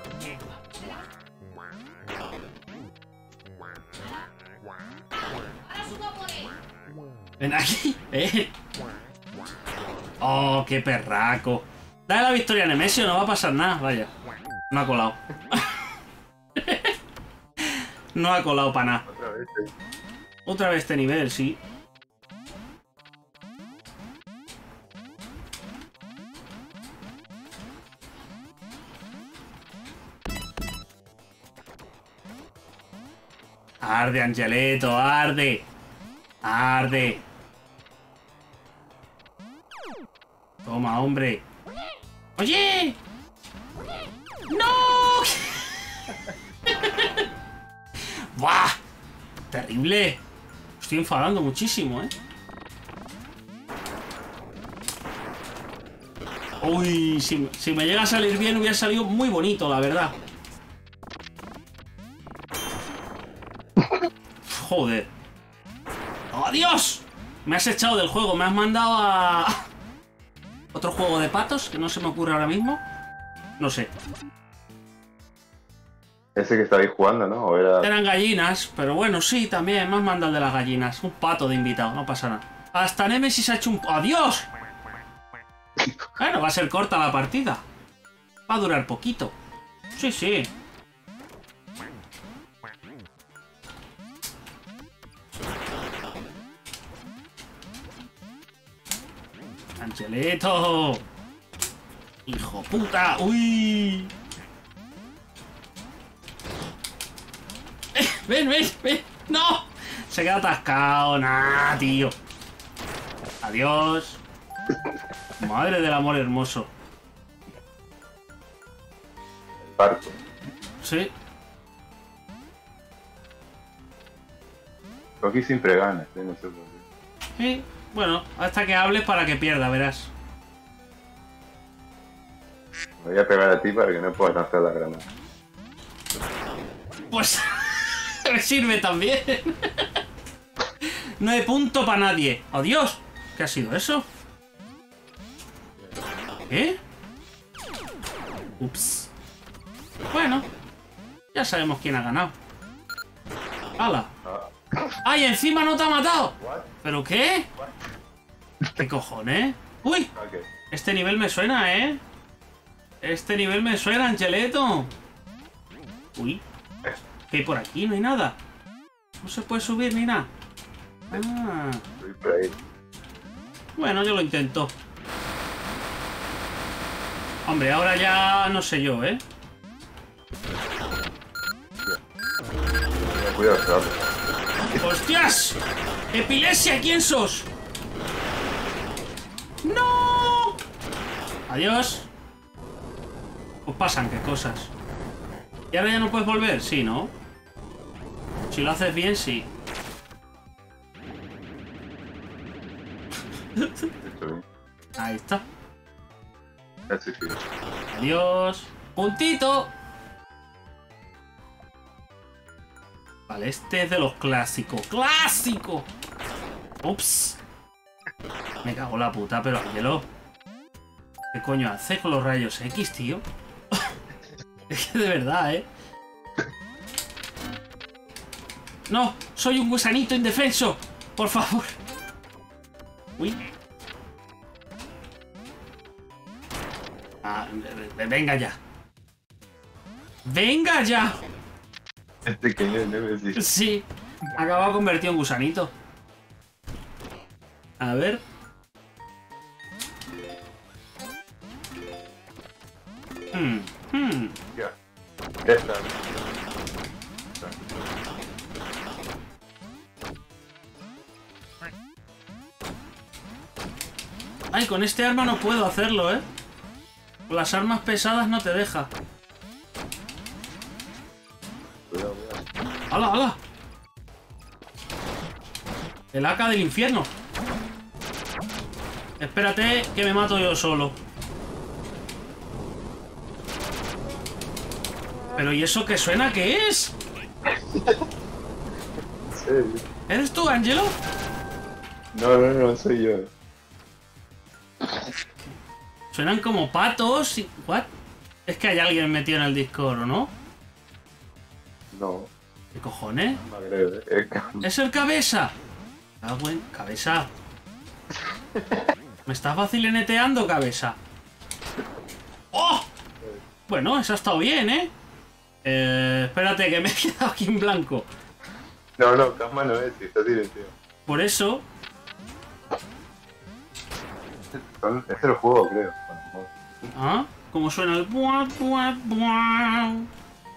Ven aquí. Ven. Oh, qué perraco. Dale la victoria a Nemesio, no va a pasar nada. Vaya. No ha colado. No ha colado para nada. Otra vez, ¿eh? Otra vez este nivel, sí. Arde, Angelito, arde. Arde. Toma, hombre. ¡Oye! ¡No! ¡Buah! Terrible. Estoy enfadando muchísimo, ¿eh? Uy, si, si me llega a salir bien hubiera salido muy bonito, la verdad. Joder. ¡Adiós! Me has echado del juego, me has mandado a... Otro juego de patos, que no se me ocurre ahora mismo. No sé. Ese que estabais jugando, ¿no? ¿O era... Eran gallinas, pero bueno, sí, también me has mandado el de las gallinas. Un pato de invitado, no pasa nada. Hasta Nemesis ha hecho un... ¡Adiós! Bueno, va a ser corta la partida. Va a durar poquito. Sí, sí. Angelito. Hijo puta. Uy. Eh, ven, ven, ven. No. Se queda atascado. Nah, tío. Adiós. Madre del amor hermoso. el barco? Sí. Aquí siempre ganas, ¿eh? No sé por qué. Sí. Bueno, hasta que hables para que pierda, verás. Me voy a pegar a ti para que no puedas lanzar la granada. Pues me sirve también. No hay punto para nadie. ¡Adiós! ¿Qué ha sido eso? ¿Qué? Ups. Bueno, ya sabemos quién ha ganado. ¡Hala! ¡Ay, encima no te ha matado! ¿Pero qué? ¿Qué cojones? ¡Uy! Ok. Este nivel me suena, ¿eh? Este nivel me suena, Angeletto. Uy. ¿Qué hay por aquí? No hay nada. No se puede subir ni nada. Ah. Estoy por ahí. Bueno, yo lo intento. Hombre, ahora ya no sé yo, ¿eh? Cuidado, cuidado. ¡Hostias! ¡Epilepsia! ¿Quién sos? ¡No! Adiós. Pues pasan qué cosas. ¿Y ahora ya no puedes volver? Sí, ¿no? Si lo haces bien, sí. Estoy bien. Ahí está. Casi sí. Adiós. Puntito. Vale, este es de los clásicos. ¡Clásico! Ups. Me cago en la puta, pero Ángelo. ¿Qué coño haces con los rayos X, tío? Es que de verdad, ¿eh? No, soy un gusanito indefenso. Por favor. Uy. Ah, venga ya. ¡Venga ya! Este pequeño de Nemesis. Sí, acaba convertido en gusanito. A ver. Hmm, hmm. Ya. Esta. Ay, con este arma no puedo hacerlo, ¿eh? Con las armas pesadas no te deja. Cuidado, cuidado. ¡Hala, hala! El A K del infierno. Espérate, que me mato yo solo. ¿Pero y eso qué suena? ¿Qué es? ¿En serio? ¿Eres tú, Angelo? No, no, no, soy yo. Suenan como patos y... ¿What? Es que hay alguien metido en el Discord, ¿o no? No, ¿Qué cojones? no creo. ¿Eh? Es que- ¡Es el cabeza! Ah, buen cabeza. ¿Me estás vacileneteando, cabeza? ¡Oh! Bueno, eso ha estado bien, ¿eh? Eh, espérate, que me he quedado aquí en blanco. No, no, Casma no es, si está silenciado. Por eso... Son- Es el juego, creo. Bueno, ¿Ah? ¿Cómo suena el... buah, buah, buah? no.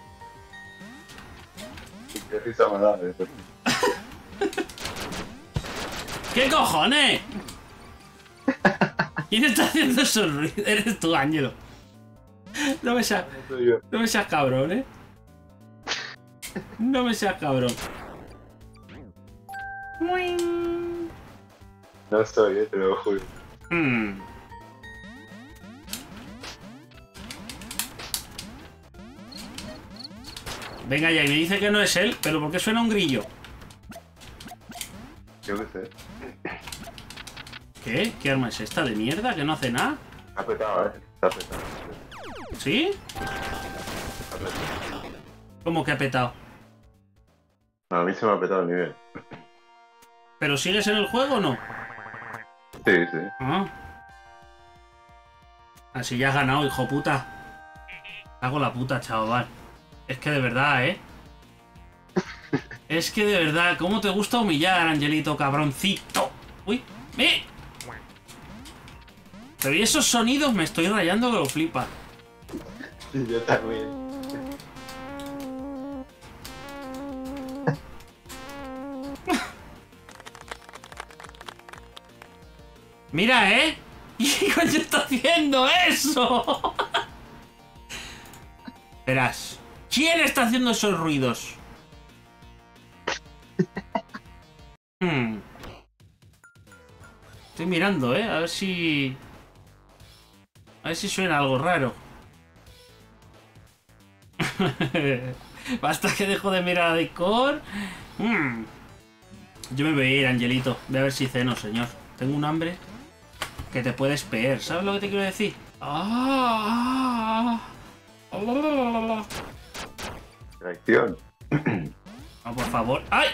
Qué risa me da eso. ¿Qué cojones? ¿Quién está haciendo esos ruidos? Eres tú, Ángelo. No me seas... Soy yo. No me seas cabrón, ¿eh? No me seas cabrón. No soy, eh, te lo juro. Hmm. Venga ya, y me dice que no es él, pero ¿por qué suena un grillo? Yo qué sé. ¿Qué? ¿Qué arma es esta de mierda? ¿Que no hace nada? Está petado, eh. Está petado. ¿Sí? Está petado. ¿Cómo que ha petado? No, a mí se me ha petado el nivel. ¿Pero sigues en el juego o no? Sí, sí. Ah. Así ya has ganado, hijo puta. Hago la puta, chaval. Es que de verdad, ¿eh? Es que de verdad, ¿cómo te gusta humillar, Angelito, cabroncito? Uy, ¡eh! Pero y esos sonidos me estoy rayando que lo flipa. Sí, yo también. Mira, ¿eh? ¿Qué coño está haciendo eso? Verás. ¿Quién está haciendo esos ruidos? Hmm. Estoy mirando, ¿eh? A ver si... A ver si suena algo raro. Basta que dejo de mirar a Discord. Hmm. Yo me voy a ir, Angelito. Voy a ver si ceno, señor. Tengo un hambre que te puedes peer. ¿Sabes lo que te quiero decir? Ah, ah, ah. Reacción. No, por favor. ¡Ay!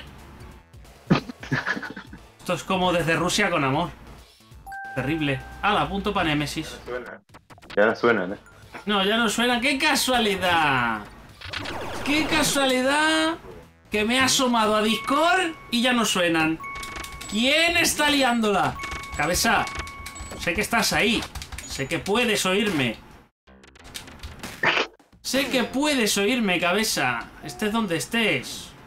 Esto es como desde Rusia con amor. Terrible. ¡Hala! Punto para Némesis. Suena. Ya no suenan, eh. No, ya no suena. ¡Qué casualidad! ¡Qué casualidad! Que me he asomado a Discord y ya no suenan. ¿Quién está liándola? Cabeza, sé que estás ahí. Sé que puedes oírme. Sé que puedes oírme, cabeza. Estés donde estés.